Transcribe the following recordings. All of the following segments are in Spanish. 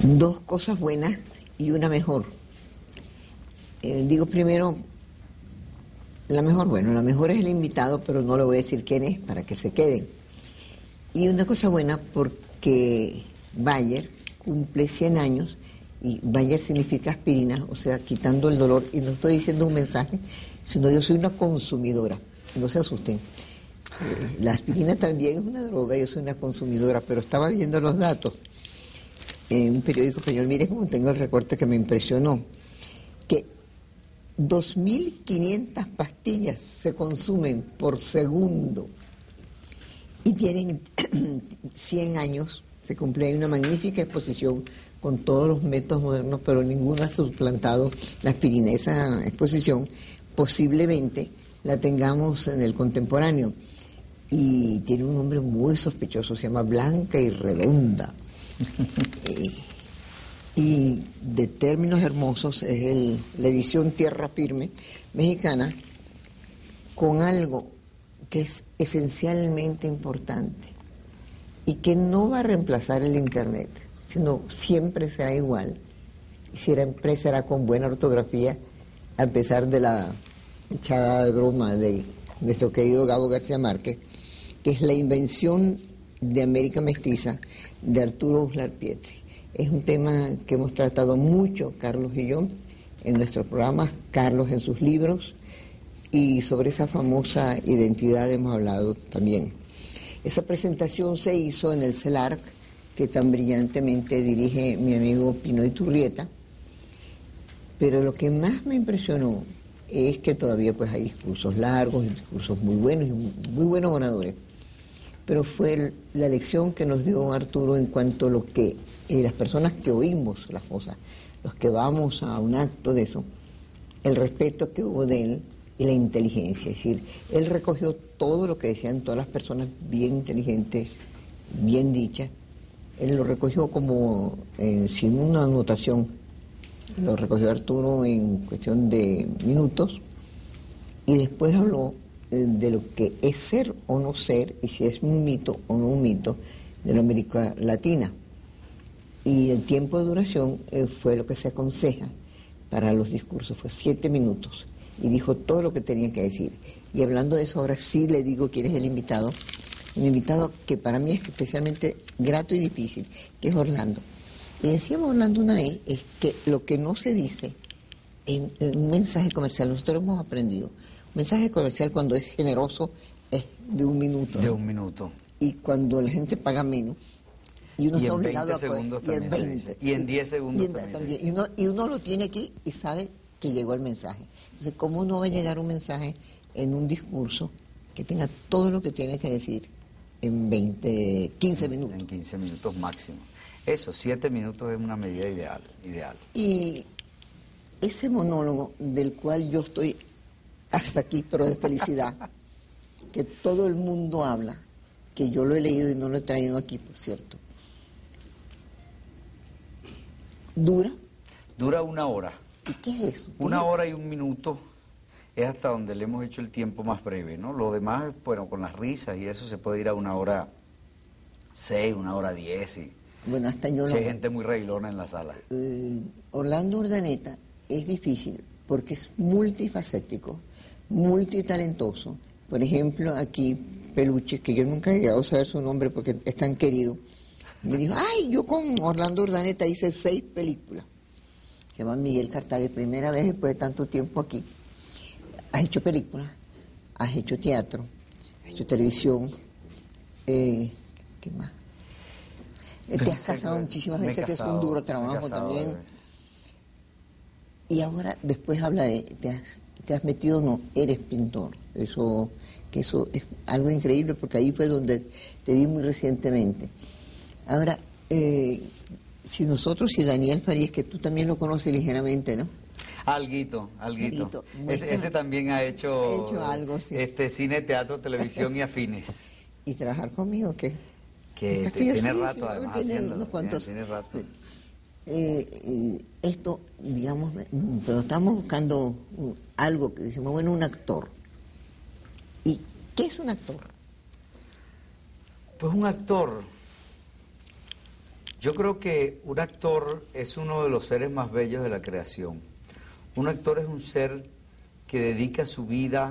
Dos cosas buenas y una mejor. Digo primero, la mejor, bueno, la mejor es el invitado, pero no le voy a decir quién es para que se queden. Y una cosa buena porque Bayer cumple 100 años y Bayer significa aspirina, o sea, quitando el dolor. Y no estoy diciendo un mensaje, sino yo soy una consumidora, no se asusten. La aspirina también es una droga, yo soy una consumidora, pero estaba viendo los datos en un periódico español, miren cómo tengo el recorte que me impresionó, que 2.500 pastillas se consumen por segundo y tienen 100 años, se cumple una magnífica exposición con todos los métodos modernos, pero ninguno ha suplantado la aspirina. Esa exposición posiblemente la tengamos en el contemporáneo y tiene un nombre muy sospechoso, se llama Blanca y Redonda. Y de términos hermosos es la edición Tierra Firme mexicana con algo que es esencialmente importante y que no va a reemplazar el Internet, sino siempre será igual y siempre será con buena ortografía, a pesar de la echada de broma de nuestro querido Gabo García Márquez, que es la invención de América Mestiza de Arturo Uslar Pietri. Es un tema que hemos tratado mucho, Carlos y yo, en nuestros programas, Carlos en sus libros, y sobre esa famosa identidad hemos hablado también. Esa presentación se hizo en el CELARC, que tan brillantemente dirige mi amigo Pino Iturrieta, pero lo que más me impresionó es que todavía pues hay discursos largos, discursos muy buenos y muy buenos oradores, pero fue la lección que nos dio Arturo en cuanto a lo que las personas que oímos las cosas, los que vamos a un acto de eso, el respeto que hubo de él y la inteligencia. Es decir, él recogió todo lo que decían todas las personas bien inteligentes, bien dichas. Él lo recogió como sin una anotación. Lo recogió Arturo en cuestión de minutos y después habló de lo que es ser o no ser y si es un mito o no un mito de la América Latina. Y el tiempo de duración fue lo que se aconseja para los discursos, fue 7 minutos. Y dijo todo lo que tenía que decir. Y hablando de eso, ahora sí le digo quién es el invitado. Un invitado que para mí es especialmente grato y difícil, que es Orlando. Le decíamos a Orlando una vez, es que lo que no se dice en un mensaje comercial, nosotros hemos aprendido, un mensaje comercial cuando es generoso es de 1 minuto. De 1 minuto. Y cuando la gente paga menos, y uno está obligado a segundos y en 20. Y en 10 segundos también. Y uno lo tiene aquí y sabe que llegó el mensaje. Entonces, ¿cómo no va a llegar un mensaje en un discurso que tenga todo lo que tiene que decir en 15 minutos? En 15 minutos máximo. Eso, 7 minutos es una medida ideal. Y ese monólogo del cual yo estoy hasta aquí, pero de felicidad, que todo el mundo habla, que yo lo he leído y no lo he traído aquí, por cierto. Dura 1 hora. ¿Y qué es eso? 1 hora y 1 minuto es hasta donde le hemos hecho el tiempo más breve, ¿no? Lo demás, bueno, con las risas y eso se puede ir a 1 hora 6, 1 hora 10 y... Bueno, hasta yo hay gente muy reilona en la sala. Orlando Urdaneta es difícil porque es multifacético, multitalentoso. Por ejemplo, aquí Peluche, que yo nunca he llegado a saber su nombre porque es tan querido, me dijo, ay, yo con Orlando Urdaneta hice 6 películas. Se llama Miguel Cartague, primera vez después de tanto tiempo aquí. Has hecho películas, has hecho teatro, has hecho televisión, ¿qué más? Te has casado muchísimas veces, que es un duro trabajo también. Y ahora, después habla de, te has metido, no, eres pintor. Eso es algo increíble, porque ahí fue donde te vi muy recientemente. Ahora, si Daniel Farías, que tú también lo conoces ligeramente, ¿no? Alguito. Ese también ha hecho algo, sí. Cine, teatro, televisión y afines. ¿Y trabajar conmigo qué? Que tiene rato, además, haciéndolo. Tiene rato. Esto, digamos, pero estamos buscando algo que decimos, bueno, un actor. ¿Y qué es un actor? Pues un actor, Yo creo que un actor es uno de los seres más bellos de la creación. Un actor es un ser que dedica su vida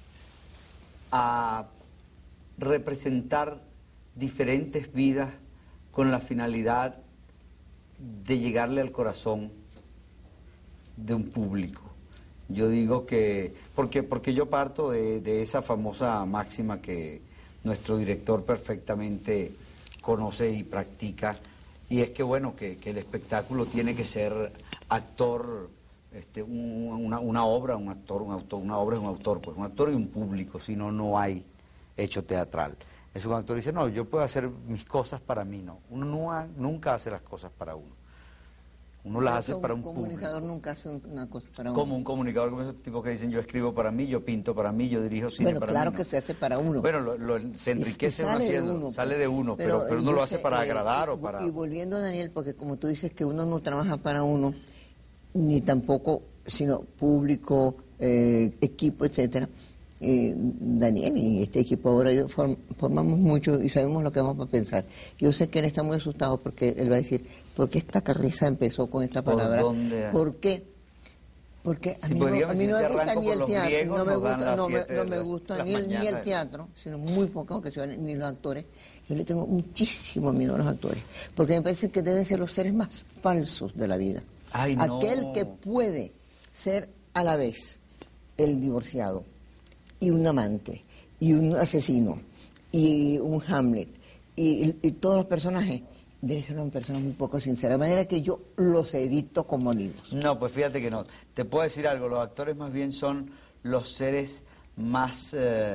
a representar diferentes vidas con la finalidad de llegarle al corazón de un público. Yo digo que, porque yo parto de esa famosa máxima que nuestro director perfectamente conoce y practica, y es que bueno, que el espectáculo tiene que ser actor, una obra, un actor, un autor, una obra es un autor, pues un actor y un público, si no, no hay hecho teatral. Es un actor que dice, no, yo puedo hacer mis cosas para mí, no. Uno nunca hace las cosas para uno. Uno las hace para un público. Un comunicador nunca hace una cosa para uno. Como un comunicador, como esos tipos que dicen, yo escribo para mí, yo pinto para mí, yo dirijo cine para mí. Bueno, claro no. que se hace para uno. Bueno, se enriquece uno haciendo, sale de uno, pero uno lo hace para agradar o para... Y volviendo a Daniel, porque como tú dices que uno no trabaja para uno, ni tampoco, sino público, equipo, etcétera. Daniel y este equipo ahora formamos mucho y sabemos lo que vamos a pensar. Yo sé que él está muy asustado porque él va a decir, ¿por qué esta carriza empezó con esta palabra? ¿Por qué? Porque a mí no me gusta ni el teatro, no me gusta ni el teatro, sino muy pocas ocasiones, ni los actores. Yo le tengo muchísimo miedo a los actores, porque me parece que deben ser los seres más falsos de la vida. Ay, no. Aquel que puede ser a la vez el divorciado, y un amante, y un asesino, y un Hamlet, y todos los personajes, deben ser una persona muy poco sincera, de manera que yo los evito como amigos. No, pues fíjate que no. Te puedo decir algo, los actores más bien son los seres más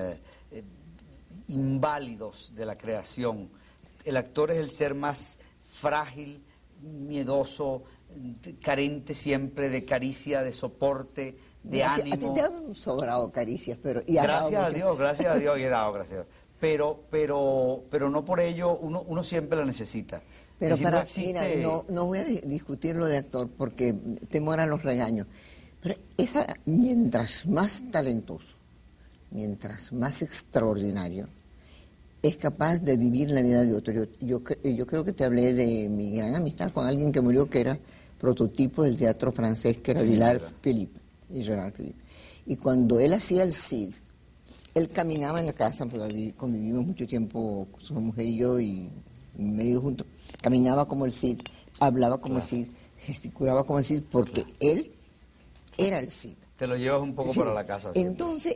inválidos de la creación. El actor es el ser más frágil, miedoso, carente siempre de caricia, de soporte, de ánimo. A ti te han sobrado caricias, pero... Gracias a Dios, y he dado, gracias a Dios. Pero no por ello, uno siempre la necesita. Pero si para, no existe... mira, no voy a discutir lo de actor porque temo a los regaños. Pero mientras más talentoso, mientras más extraordinario, es capaz de vivir la vida de otro. Yo creo que te hablé de mi gran amistad con alguien que murió, que era prototipo del teatro francés, que era Villard Philippe. Y Gerard Philippe. Y cuando él hacía el Cid, él caminaba en la casa, porque convivimos mucho tiempo, su mujer y yo, y mi marido juntos, caminaba como el Cid, hablaba como el Cid, gesticulaba como el Cid, porque él era el Cid. Te lo llevas un poco para la casa. Entonces,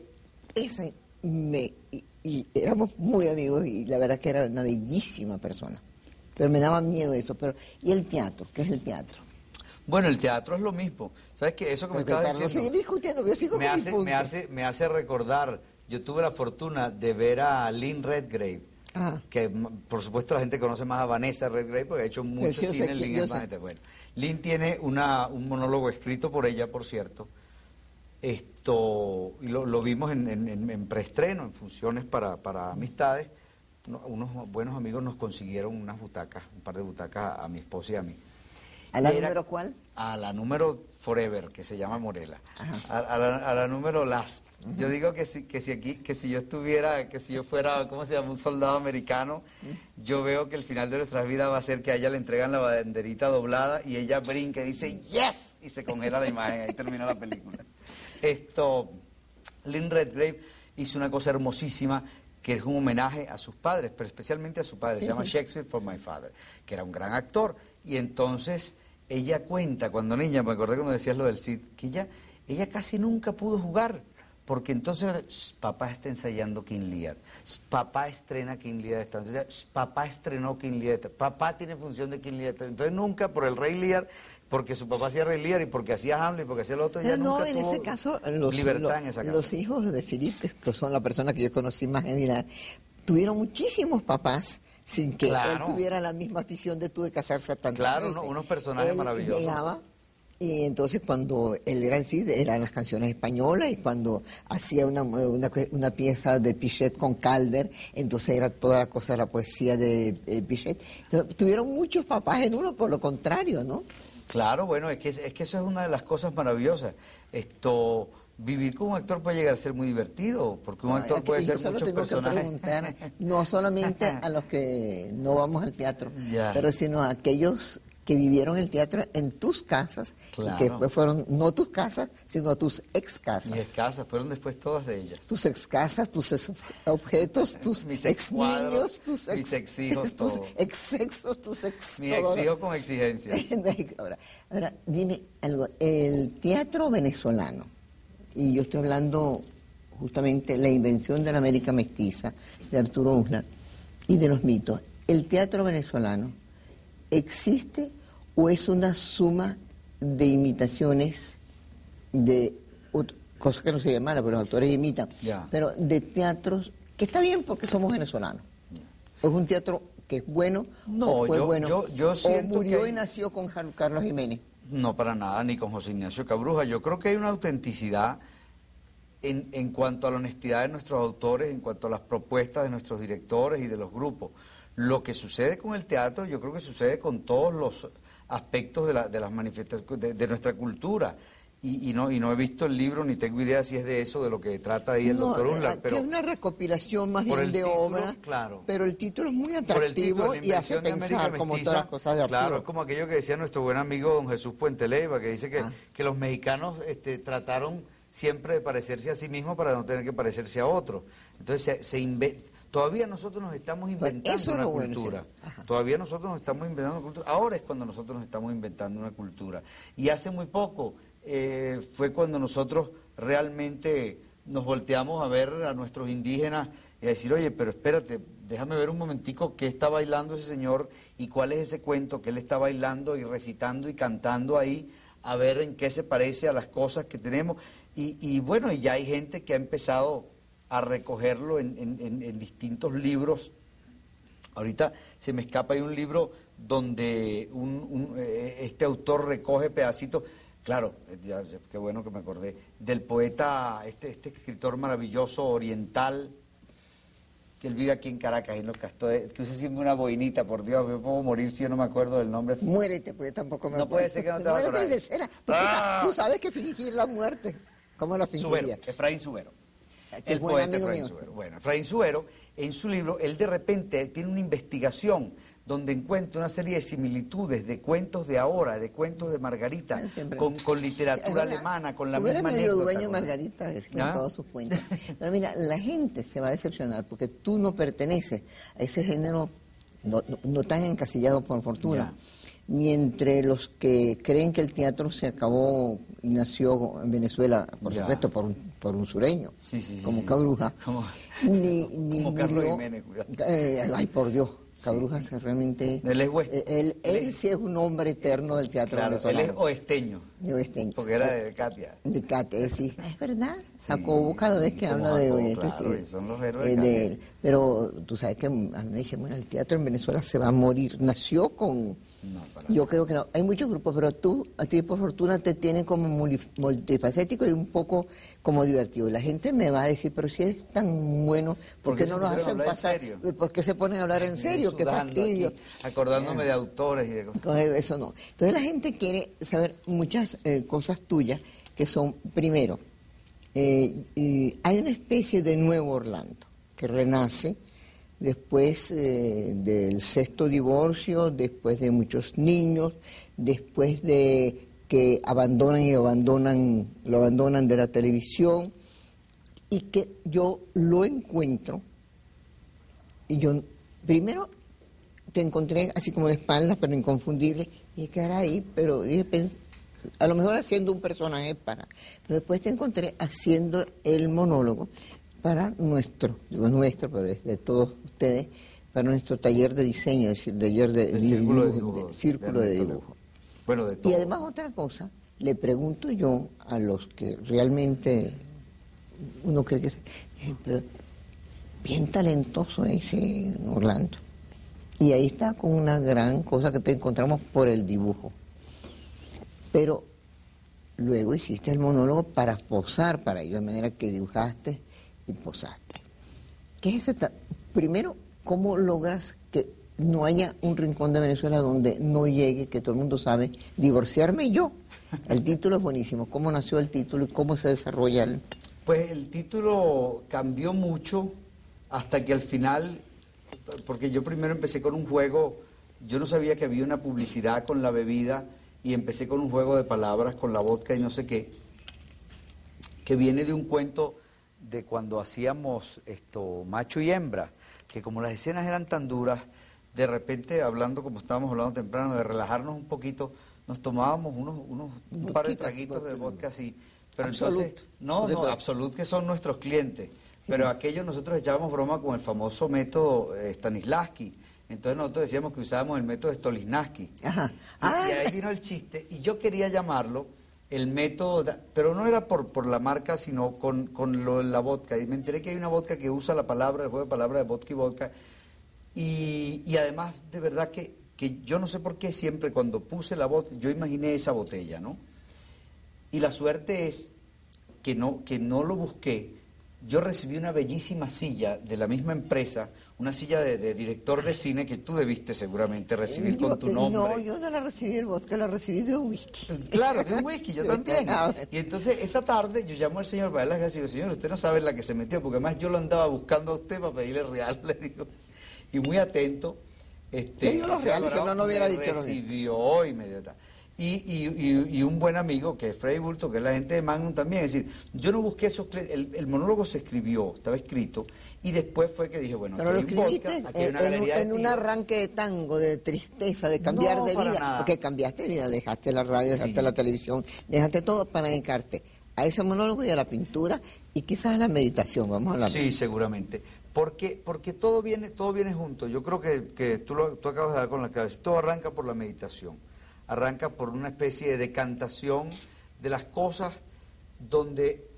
y éramos muy amigos, y la verdad que era una bellísima persona. Pero me daba miedo eso. ¿Y el teatro? ¿Qué es el teatro? Bueno, el teatro es lo mismo. ¿Sabes qué? Eso que me acabas diciendo... No seguir discutiendo, yo sigo con mi punto. Me hace recordar, yo tuve la fortuna de ver a Lynn Redgrave, que por supuesto la gente conoce más a Vanessa Redgrave porque ha hecho mucho cine. Bueno, Lynn tiene un monólogo escrito por ella, por cierto. Y lo vimos en preestreno, en funciones para amistades. Unos buenos amigos nos consiguieron unas butacas, un par de butacas a mi esposa y a mí. ¿A la número cuál? A la número Forever, que se llama Morela. A la número Last. Yo digo que si yo fuera, ¿cómo se llama? Un soldado americano, yo veo que el final de nuestras vidas va a ser que a ella le entregan la banderita doblada y ella brinca y dice ¡yes! Y se congela la imagen, ahí termina la película. Lynn Redgrave hizo una cosa hermosísima, que es un homenaje a sus padres, pero especialmente a su padre, se llama Shakespeare for My Father, que era un gran actor. Y entonces ella cuenta, cuando niña, me acordé cuando decías lo del Cid, que ella casi nunca pudo jugar, porque entonces papá está ensayando King Lear, papá estrena King Lear, papá estrenó King Lear, papá tiene función de King Lear, entonces nunca por el Rey Lear, porque su papá hacía Rey Lear y porque hacía Hamlet y porque hacía lo otro, ella nunca tuvo en ese caso, libertad en esa casa. Los hijos de Philippe, que son la persona que yo conocí más en Milán, tuvieron muchísimos papás sin que él tuviera la misma afición de tú de casarse a tantas veces. Unos personajes maravillosos. Llegaba, y entonces cuando él era el Cid, eran las canciones españolas, y cuando hacía una pieza de Pichet con Calder, entonces era toda la cosa, la poesía de Pichet. Entonces, tuvieron muchos papás en uno, por lo contrario, ¿no? Claro, bueno, es que eso es una de las cosas maravillosas. vivir con un actor puede llegar a ser muy divertido, porque un actor puede ser muchos tengo personajes. que preguntar, no solamente a los que no vamos al teatro, Ya. pero sino a aquellos que vivieron el teatro en tus casas, Claro. y que después fueron no tus casas, sino tus ex casas. Mis casas fueron después todas de ellas. Tus ex casas, tus ex objetos, tus Mis ex excuadros, niños, tus mis exhijos, tus todo. ex sexos, tus ex Mi todo. exijo con exigencia. Ahora, dime algo, el teatro venezolano, y yo estoy hablando justamente de la invención de la América Mestiza, de Arturo Uslar, y de los mitos. ¿El teatro venezolano existe o es una suma de imitaciones de cosas que no se llaman, pero los actores imitan, Ya. pero de teatros, que está bien porque somos venezolanos? ¿O es un teatro que es bueno No, o fue yo- bueno? yo ¿O siento murió que hay- y nació con Carlos Jiménez? No, para nada, ni con José Ignacio Cabruja. Yo creo que hay una autenticidad en cuanto a la honestidad de nuestros autores, en cuanto a las propuestas de nuestros directores y de los grupos. Lo que sucede con el teatro, yo creo que sucede con todos los aspectos de las manifestaciones de nuestra cultura. Y no he visto el libro, ni tengo idea si es de eso, de lo que trata ahí el doctor Uslar. Que es una recopilación más por bien el de título, obras, claro. pero el título es muy Por el atractivo título, la y hace invención de América pensar, como Mestiza, todas las cosas de Arturo. Claro, es como aquello que decía nuestro buen amigo don Jesús Puente Leiva, que dice que los mexicanos trataron siempre de parecerse a sí mismos para no tener que parecerse a otros. Entonces todavía nosotros nos estamos inventando eso es una lo bueno, cultura. sí. Ajá. Todavía nosotros nos estamos inventando una cultura. Ahora es cuando nosotros nos estamos inventando una cultura. Y hace muy poco fue cuando nosotros realmente nos volteamos a ver a nuestros indígenas y a decir, oye, pero espérate, déjame ver un momentico qué está bailando ese señor y cuál es ese cuento que él está bailando y recitando y cantando ahí, a ver en qué se parece a las cosas que tenemos. Y bueno, y ya hay gente que ha empezado a recogerlo en distintos libros. Ahorita se me escapa ahí un libro donde este autor recoge pedacitos, claro, qué bueno que me acordé, del poeta, este escritor maravilloso oriental, que él vive aquí en Caracas, en los Castores, que usa siempre una boinita, por Dios, me puedo morir si yo no me acuerdo del nombre. Muérete, pues yo tampoco me No acuerdo. puede ser que no te va a Muérete acordar. de cera. ¡Ah! Tú sabes que fingir la muerte. ¿Cómo la Subero, fingiría? Efraín Subero. Que El buen poeta amigo Efraín mío. Subero. Bueno, Efraín Subero, en su libro, él de repente tiene una investigación donde encuentra una serie de similitudes de cuentos de ahora, de cuentos de Margarita, Siempre. con Sí, es literatura verdad. alemana, con la Tú eres misma medio anécdota. dueño de con- Margarita, es que en ¿Ah? todos sus cuentos. Pero mira, la gente se va a decepcionar porque tú no perteneces a ese género no tan encasillado por fortuna. Ni entre los que creen que el teatro se acabó y nació en Venezuela, por Ya. supuesto, por un sureño, Sí, sí, sí, como sí. Cabruja, Como- ni como Carlos murió. Jiménez, cuidado. Ay, por Dios, Cabruja se realmente. Él es hueste- él sí es un hombre eterno del teatro Claro, él venezolano. es oesteño, De oesteño. porque era de Katia. De Cate, sí. Es verdad. Jacobo cada vez que como habla de Jacobo, Oeste, claro, sí. y son los héroes de De Cate. él. Pero tú sabes que a mí me dicen, bueno, el teatro en Venezuela se va a morir. Nació con... No, para Yo creo que no. Hay muchos grupos, pero a ti por fortuna te tienen como multifacético y un poco como divertido. La gente me va a decir, pero si es tan bueno, ¿por qué Porque no se nos pusieron a hacen hablar en pasar? serio. ¿Por qué se ponen a hablar en serio? ¡Qué Sudando fastidio! aquí, acordándome de autores y de cosas. Eso no. Entonces la gente quiere saber muchas cosas tuyas que son, primero, hay una especie de nuevo Orlando que renace después del sexto divorcio, después de muchos niños, después de que lo abandonan de la televisión, y que yo lo encuentro, y yo primero te encontré así como de espaldas, pero inconfundible, y dije, caray, pero dije, a lo mejor haciendo un personaje pero después te encontré haciendo el monólogo para pero es de todos ustedes, para nuestro taller de diseño, es decir, taller El círculo de dibujo. círculo de Ernesto dibujo. Bueno, de todo. Y además otra cosa, le pregunto yo a los que realmente uno cree que pero bien talentoso ese Orlando. Y ahí está con una gran cosa que te encontramos por el dibujo. Pero luego hiciste el monólogo para posar para ello, de manera que dibujaste y posaste. ¿Qué es esta? Primero, ¿cómo logras que no haya un rincón de Venezuela donde no llegue, que todo el mundo sabe, divorciarme yo El título es buenísimo. ¿Cómo nació el título y cómo se desarrolla el...? Pues el título cambió mucho hasta que al final, porque yo primero empecé con un juego, yo no sabía que había una publicidad con la bebida y empecé con un juego de palabras con la vodka y no sé qué, que viene de un cuento de cuando hacíamos macho y hembra, que como las escenas eran tan duras, de repente hablando como estábamos hablando temprano, de relajarnos un poquito, nos tomábamos un par de traguitos de vodka así. Pero Absolut. entonces, no, Absolut, que son nuestros clientes. Sí. Pero aquellos nosotros echábamos broma con el famoso método Stanislavski. Entonces nosotros decíamos que usábamos el método Stoliznaski. Ajá. Y ahí vino el chiste. Y yo quería llamarlo el método, pero no era por la marca, sino con lo de la vodka. Y me enteré que hay una vodka que usa la palabra, el juego de palabras de vodka y vodka. Y además, de verdad que yo no sé por qué siempre cuando puse la vodka, yo imaginé esa botella, ¿no? Y la suerte es que no lo busqué. Yo recibí una bellísima silla de la misma empresa, una silla de director de cine que tú debiste seguramente recibir con tu nombre. No, yo no la recibí el vodka, la recibí de un whisky. Claro, de un whisky, yo también. Y entonces esa tarde yo llamo al señor para darle las gracias y digo, señor, usted no sabe en la que se metió, porque además yo lo andaba buscando a usted para pedirle real, le digo. Y muy atento. Le digo los reales, si no hubiera dicho lo mismo. Recibió y me dio tal. Y un buen amigo, que es Freddy Bulto, que es la gente de Magnum también, es decir, yo no busqué esos el monólogo se escribió, estaba escrito, y después fue que dije, bueno, pero aquí lo hay un escribiste podcast, aquí hay una galería en de un tiros. arranque de tango, de tristeza, de cambiar No, de para vida, nada. porque cambiaste de vida, dejaste la radio, dejaste Sí. la televisión, dejaste todo para dedicarte a ese monólogo y a la pintura y quizás a la meditación, vamos a hablar. Sí, seguramente. Porque todo viene junto. Yo creo que tú acabas de dar con la clave. Todo arranca por la meditación. Arranca por una especie de decantación de las cosas donde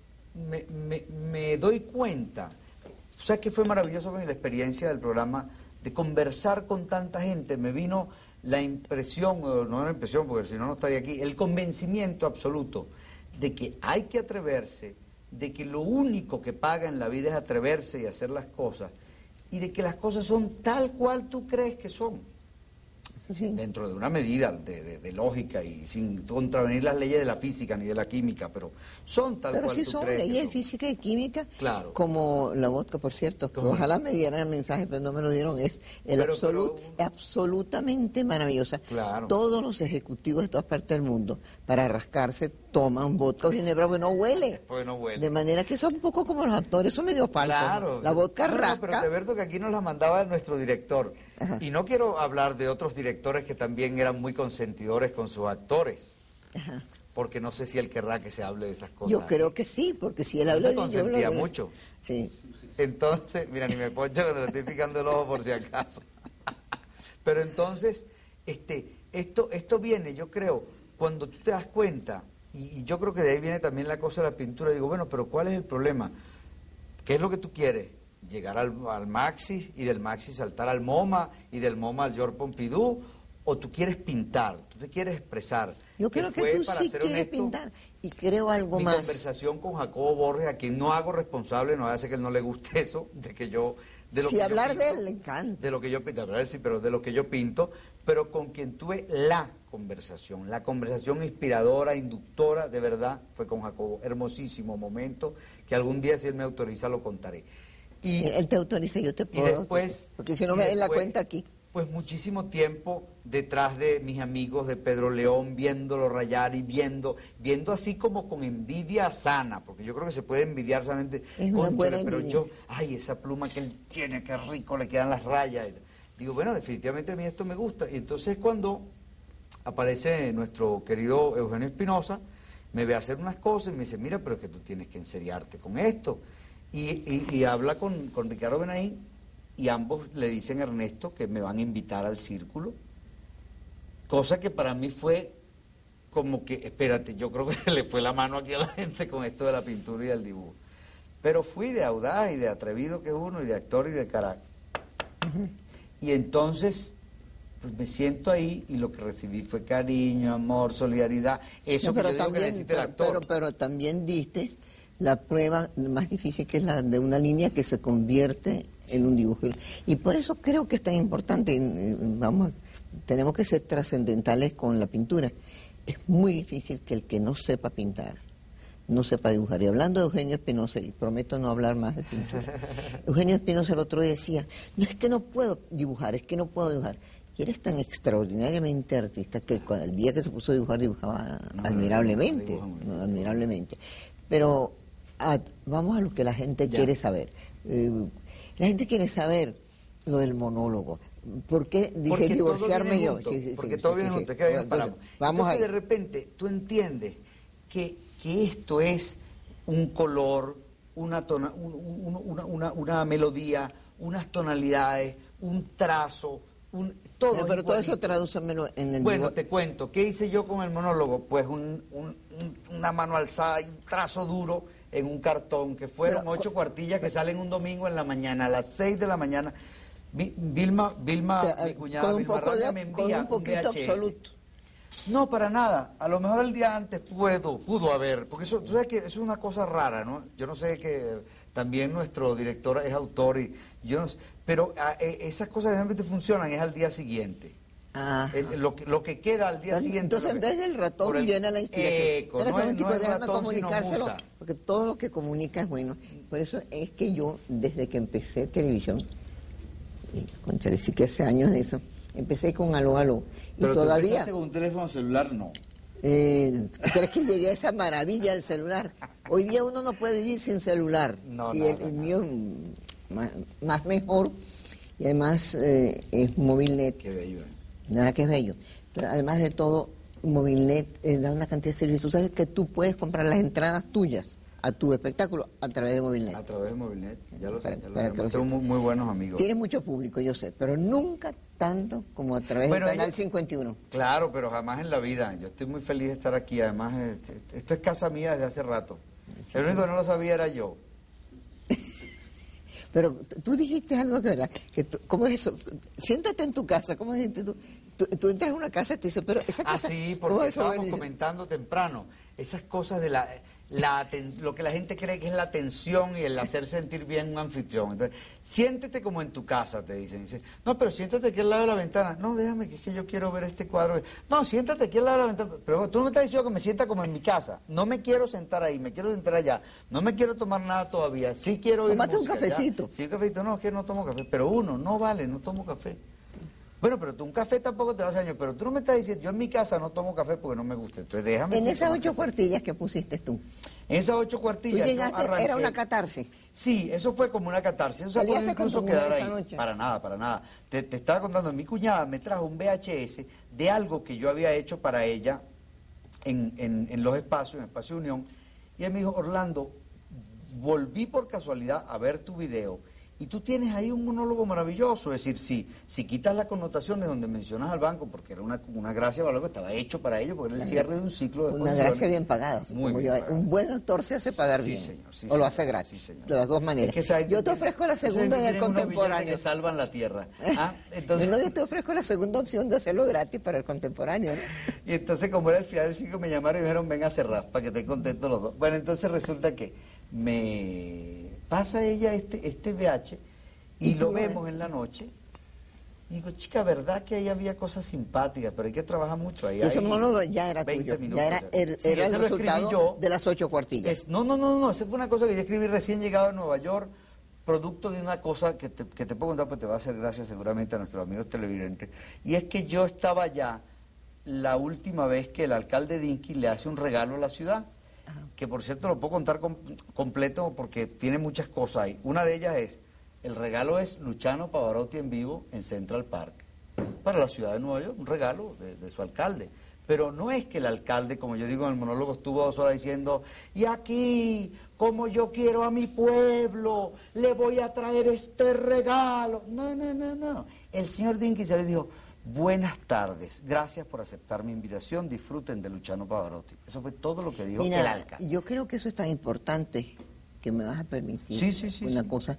me doy cuenta. O sea que fue maravilloso la experiencia del programa de conversar con tanta gente. Me vino la impresión, o no la impresión porque si no, no estaría aquí, el convencimiento absoluto de que hay que atreverse, de que lo único que paga en la vida es atreverse y hacer las cosas, y de que las cosas son tal cual tú crees que son. Sí. Dentro de una medida de lógica y sin contravenir las leyes de la física ni de la química, pero son tal Pero cual sí tú son crees que leyes son. física y química, Claro. como la vodka, por cierto, que ¿Cómo? ojalá me dieran el mensaje, pero no me lo dieron, es absolutamente maravillosa. Claro. Todos los ejecutivos de todas partes del mundo, para rascarse, toman vodka o ginebra, porque no huele. Porque no huele. De manera que son un poco como los actores, son medio falsos. Claro. La vodka No, rasca. pero te advierto que aquí nos la mandaba nuestro director. Ajá. Y no quiero hablar de otros directores que también eran muy consentidores con sus actores. Ajá. Porque no sé si él querrá que se hable de esas cosas. Yo creo que sí, porque si él habla Me de mí, yo hablo consentía de eso. mucho. Sí. Entonces, mira, ni me poncho cuando le estoy picando el ojo por si acaso. Pero entonces, esto viene, yo creo, cuando tú te das cuenta, y yo creo que de ahí viene también la cosa de la pintura, digo, bueno, pero ¿cuál es el problema? ¿Qué es lo que tú quieres? ¿Llegar al Maxi y del Maxi saltar al MoMA y del MoMA al Georges Pompidou? ¿O tú quieres pintar? ¿Tú te quieres expresar? Yo creo que fue, tú para sí ser quieres honesto, pintar y creo algo mi más. conversación con Jacobo Borges, a quien no hago responsable, no hace que él no le guste eso, de que yo... De lo Si que yo hablar de pinto, él le encanta. de lo que yo pinto, hablar sí, pero de lo que yo pinto, pero con quien tuve la conversación inspiradora, inductora, de verdad, fue con Jacobo. Hermosísimo momento, que algún día, si él me autoriza, lo contaré. Y Él te autoriza, yo te puedo. después... Porque si no me den la cuenta aquí. Pues muchísimo tiempo detrás de mis amigos de Pedro León, viéndolo rayar y viendo así como con envidia sana, porque yo creo que se puede envidiar solamente, Es una buena pero envidia. yo, ay, esa pluma que él tiene, qué rico, le quedan las rayas. Digo, bueno, definitivamente a mí esto me gusta. Y entonces cuando aparece nuestro querido Eugenio Espinosa, me ve a hacer unas cosas y me dice, mira, pero es que tú tienes que enseriarte con esto. Y habla con Ricardo Benaín, y ambos le dicen a Ernesto que me van a invitar al círculo, cosa que para mí fue como que, espérate, yo creo que le fue la mano aquí a la gente con esto de la pintura y del dibujo. Pero fui de audaz y de atrevido que es uno, y de actor y de carácter. Y entonces, pues me siento ahí y lo que recibí fue cariño, amor, solidaridad, eso No, que pero yo digo que necesita el actor. pero también diste la prueba más difícil, que es la de una línea que se convierte en un dibujo. Y por eso creo que es tan importante, tenemos que ser trascendentales con la pintura. es muy difícil que el que no sepa pintar, no sepa dibujar. Y hablando de Eugenio Espinosa, y prometo no hablar más de pintura, Eugenio Espinosa el otro día decía, no es que no puedo dibujar, es que no puedo dibujar. Y eres tan extraordinariamente artista que el día que se puso a dibujar, dibujaba admirablemente, admirablemente. Pero vamos a lo que la gente quiere saber. La gente quiere saber lo del monólogo. ¿Por qué dije divorciarme yo? Porque todo viene junto, que ahí paramos. Vamos entonces, de repente, tú entiendes que esto es un color, una melodía, unas tonalidades, un trazo, todo. Pero todo eso tradúcemelo en el Bueno, te cuento, ¿qué hice yo con el monólogo? Pues una mano alzada y un trazo duro en un cartón, que fueron 8 cuartillas que salen un domingo en la mañana, a las 6 de la mañana. Vilma, mi cuñada, Vilma Ranga, me envía un VHS. Absoluto. No, para nada. A lo mejor el día antes pudo haber, porque eso, tú sabes que eso es una cosa rara, ¿no? Yo no sé que también nuestro director es autor y yo no sé, pero esas cosas realmente funcionan es al día siguiente. Lo que queda al día siguiente. Entonces, desde el ratón viene la inspiración. Déjame comunicárselo, porque todo lo que comunica es bueno. Por eso es que yo, desde que empecé televisión, conchale, sí que hace años de eso, empecé con Aló Aló. Pero y todavía con un teléfono celular, no. ¿Crees que llegué a esa maravilla del celular? Hoy día uno no puede vivir sin celular. El mío más mejor, y además es Movilnet. Qué bello. Nada que es bello. Pero además de todo, Movilnet da una cantidad de servicios. Tú sabes que tú puedes comprar las entradas tuyas a tu espectáculo a través de Movilnet. A través de Movilnet, ya lo sé. Tengo muy buenos amigos. Tienes mucho público, yo sé, pero nunca tanto como a través del Canal 51. Claro, pero jamás en la vida. Yo estoy muy feliz de estar aquí. Además, esto es casa mía desde hace rato. Sí, el único que no lo sabía era yo. Pero tú dijiste algo que verdad, ¿cómo es eso? Siéntate en tu casa, ¿cómo es tú entras en una casa y te dices, pero esa casa... sí, porque estábamos comentando temprano, esas cosas de lo que la gente cree que es la atención y el hacer sentir bien un anfitrión. Entonces, siéntete como en tu casa, te dicen. Dice, no, pero siéntate aquí al lado de la ventana. No, déjame, que es que yo quiero ver este cuadro. No, siéntate aquí al lado de la ventana. Pero tú no me estás diciendo que me sienta como en mi casa. No me quiero sentar ahí, me quiero sentar allá. No me quiero tomar nada todavía. Sí quiero ir. Tómate un cafecito. Sí, un cafecito. No, es que no tomo café. Pero no vale, no tomo café. Bueno, pero tú un café tampoco te va a hacer daño, pero tú no me estás diciendo, yo en mi casa no tomo café porque no me gusta, entonces déjame... En esas 8 cuartillas que pusiste tú. En esas 8 cuartillas... ¿Tú llegaste, era una catarsis? Sí, eso fue como una catarsis, eso se puede incluso quedar ahí. Noche? Para nada. Te estaba contando, mi cuñada me trajo un VHS de algo que yo había hecho para ella en los espacios, en Espacio Unión, y ella me dijo, Orlando, volví por casualidad a ver tu video, y tú tienes ahí un monólogo maravilloso, es decir, si quitas la connotación de donde mencionas al banco, porque era una gracia para algo, estaba hecho para ello, porque era el cierre de un ciclo de una gracia bien pagada. Muy bien pagada. Un buen actor se hace pagar bien. Señor, o lo hace gratis. Sí, señor. De las dos maneras. Es que yo te ofrezco la segunda del contemporáneo. Que salvan la tierra. Entonces... yo te ofrezco la segunda opción de hacerlo gratis para el contemporáneo, ¿no? Y entonces, como era el final del ciclo, me llamaron y me dijeron, ven a cerrar, para que estén contentos los dos. Bueno, entonces resulta que me pasa ella este VH y lo vemos en la noche. Y digo, chica, ¿verdad que ahí había cosas simpáticas? Pero hay que trabajar mucho ahí. Ese monólogo ya era tuyo, minutos, ya era el resultado de las 8 cuartillas. No, esa fue una cosa que yo escribí recién llegado a Nueva York, producto de una cosa que te puedo contar, pues te va a hacer gracia seguramente a nuestros amigos televidentes. Y es que yo estaba allá la última vez que el alcalde Dinky le hace un regalo a la ciudad, que por cierto lo puedo contar completo porque tiene muchas cosas ahí. Una de ellas es, el regalo es Luciano Pavarotti en vivo en Central Park, para la ciudad de Nueva York, un regalo de su alcalde. Pero no es que el alcalde, como yo digo en el monólogo, estuvo 2 horas diciendo, y aquí, como yo quiero a mi pueblo, le voy a traer este regalo. No. El señor Dinky se le dijo, buenas tardes, gracias por aceptar mi invitación, disfruten de Luciano Pavarotti. Eso fue todo lo que dijo el alcalde. Yo creo que eso es tan importante que me vas a permitir una cosa.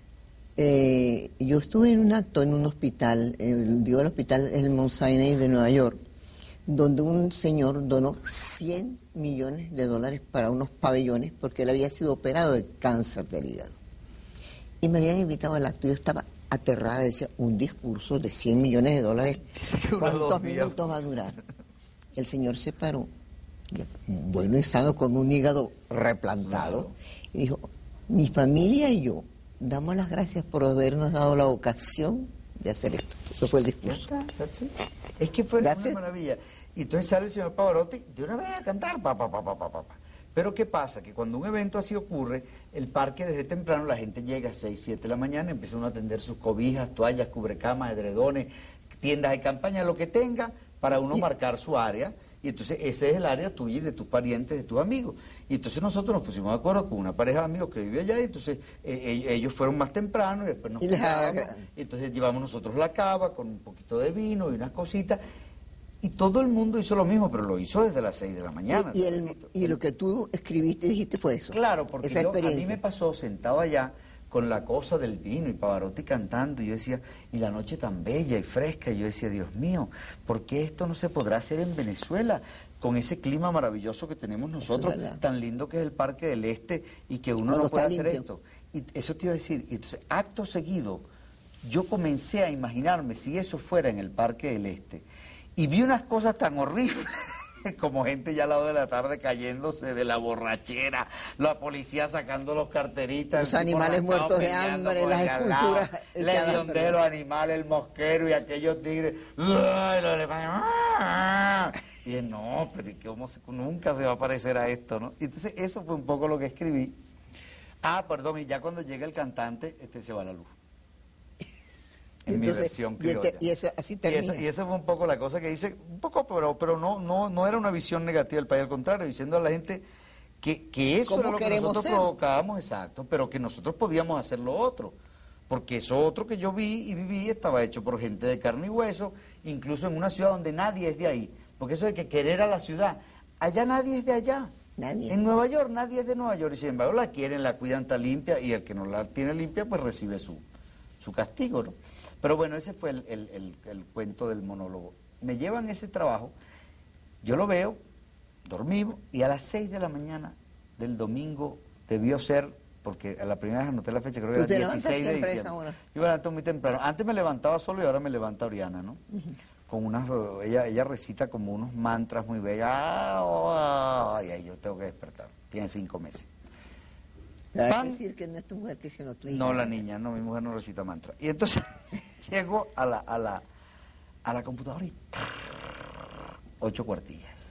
Yo estuve en un acto en un hospital, el hospital es el Mount Sinai de Nueva York, donde un señor donó $100 millones para unos pabellones porque él había sido operado de cáncer del hígado. Y me habían invitado al acto y yo estaba aterrada, decía, un discurso de $100 millones, ¿cuántos minutos va a durar? el señor se paró, bueno y sano, con un hígado replantado, Claro. y dijo, mi familia y yo damos las gracias por habernos dado la ocasión de hacer esto. Eso fue el Ya discurso. está, that's it. Es que fue That's una it. maravilla. Y entonces sale el señor Pavarotti de una vez a cantar, pa, pa, pa, pa, pa, pa, pa. Pero ¿qué pasa? Que cuando un evento así ocurre, el parque desde temprano, la gente llega a 6, 7 de la mañana, empiezan a tender sus cobijas, toallas, cubrecamas, edredones, tiendas de campaña, lo que tenga, para uno marcar su área. Y entonces ese es el área tuya y de tus parientes, de tus amigos. Y entonces nosotros nos pusimos de acuerdo con una pareja de amigos que vive allá, y entonces ellos fueron más temprano y después nos Y les quedamos. haga- Y entonces llevamos nosotros la cava con un poquito de vino y unas cositas. Y todo el mundo hizo lo mismo, pero lo hizo desde las 6 de la mañana. Y lo que tú escribiste y dijiste fue eso. Claro, porque esa a mí experiencia. me pasó sentado allá con la cosa del vino y Pavarotti cantando, y yo decía, y la noche tan bella y fresca, y yo decía, Dios mío, ¿por qué esto no se podrá hacer en Venezuela? Con ese clima maravilloso que tenemos nosotros, verdad. tan lindo que es el Parque del Este, y que uno Cuando no puede está hacer limpio. esto. Y eso te iba a decir, y entonces, acto seguido, yo comencé a imaginarme si eso fuera en el Parque del Este, y vi unas cosas tan horribles, como gente ya a la hora de la tarde cayéndose de la borrachera, la policía sacando los carteritas, Los el tipo animales arrancado muertos de peleando hambre, por las el al lado, esculturas el echadas a hedionde de perder. los animales, el mosquero y aquellos tigres, ¡ay! Los elefantes, y dije, no, pero ¿y cómo nunca se va a parecer a esto, ¿no? Y entonces eso fue un poco lo que escribí. Ah, perdón, y ya cuando llega el cantante, se va la luz. En mi Entonces, versión y este- criolla. y esa- así termina. Y esa fue un poco la cosa que hice, un poco, pero no era una visión negativa del país, al contrario, diciendo a la gente que eso ¿Cómo era lo que queremos nosotros ser? provocábamos, exacto, pero que nosotros podíamos hacer lo otro. Porque eso otro que yo vi y viví estaba hecho por gente de carne y hueso, incluso en una ciudad donde nadie es de ahí. Porque eso de que querer a la ciudad, allá nadie es de allá. Nadie. En Nueva York nadie es de Nueva York, y sin embargo la quieren, la cuidan, está limpia, y el que no la tiene limpia pues recibe su castigo, ¿no? Pero bueno, ese fue el cuento del monólogo. Me llevan ese trabajo, yo lo veo, dormimos, y a las 6 de la mañana del domingo debió ser, porque a la primera vez anoté la fecha, creo que ¿Tú era te el levantas 16 de siempre a diciembre. esa hora? Yo me levanto muy temprano. Antes me levantaba solo y ahora me levanta Oriana, ¿no? Con unas, ella recita como unos mantras muy bellos. Ay, yo tengo que despertar. Tiene 5 meses. Hay Pan. que decir que no es tu mujer, que sino tu hija. No, la niña, no, mi mujer no recita mantra. Y entonces llego a la computadora y 8 cuartillas.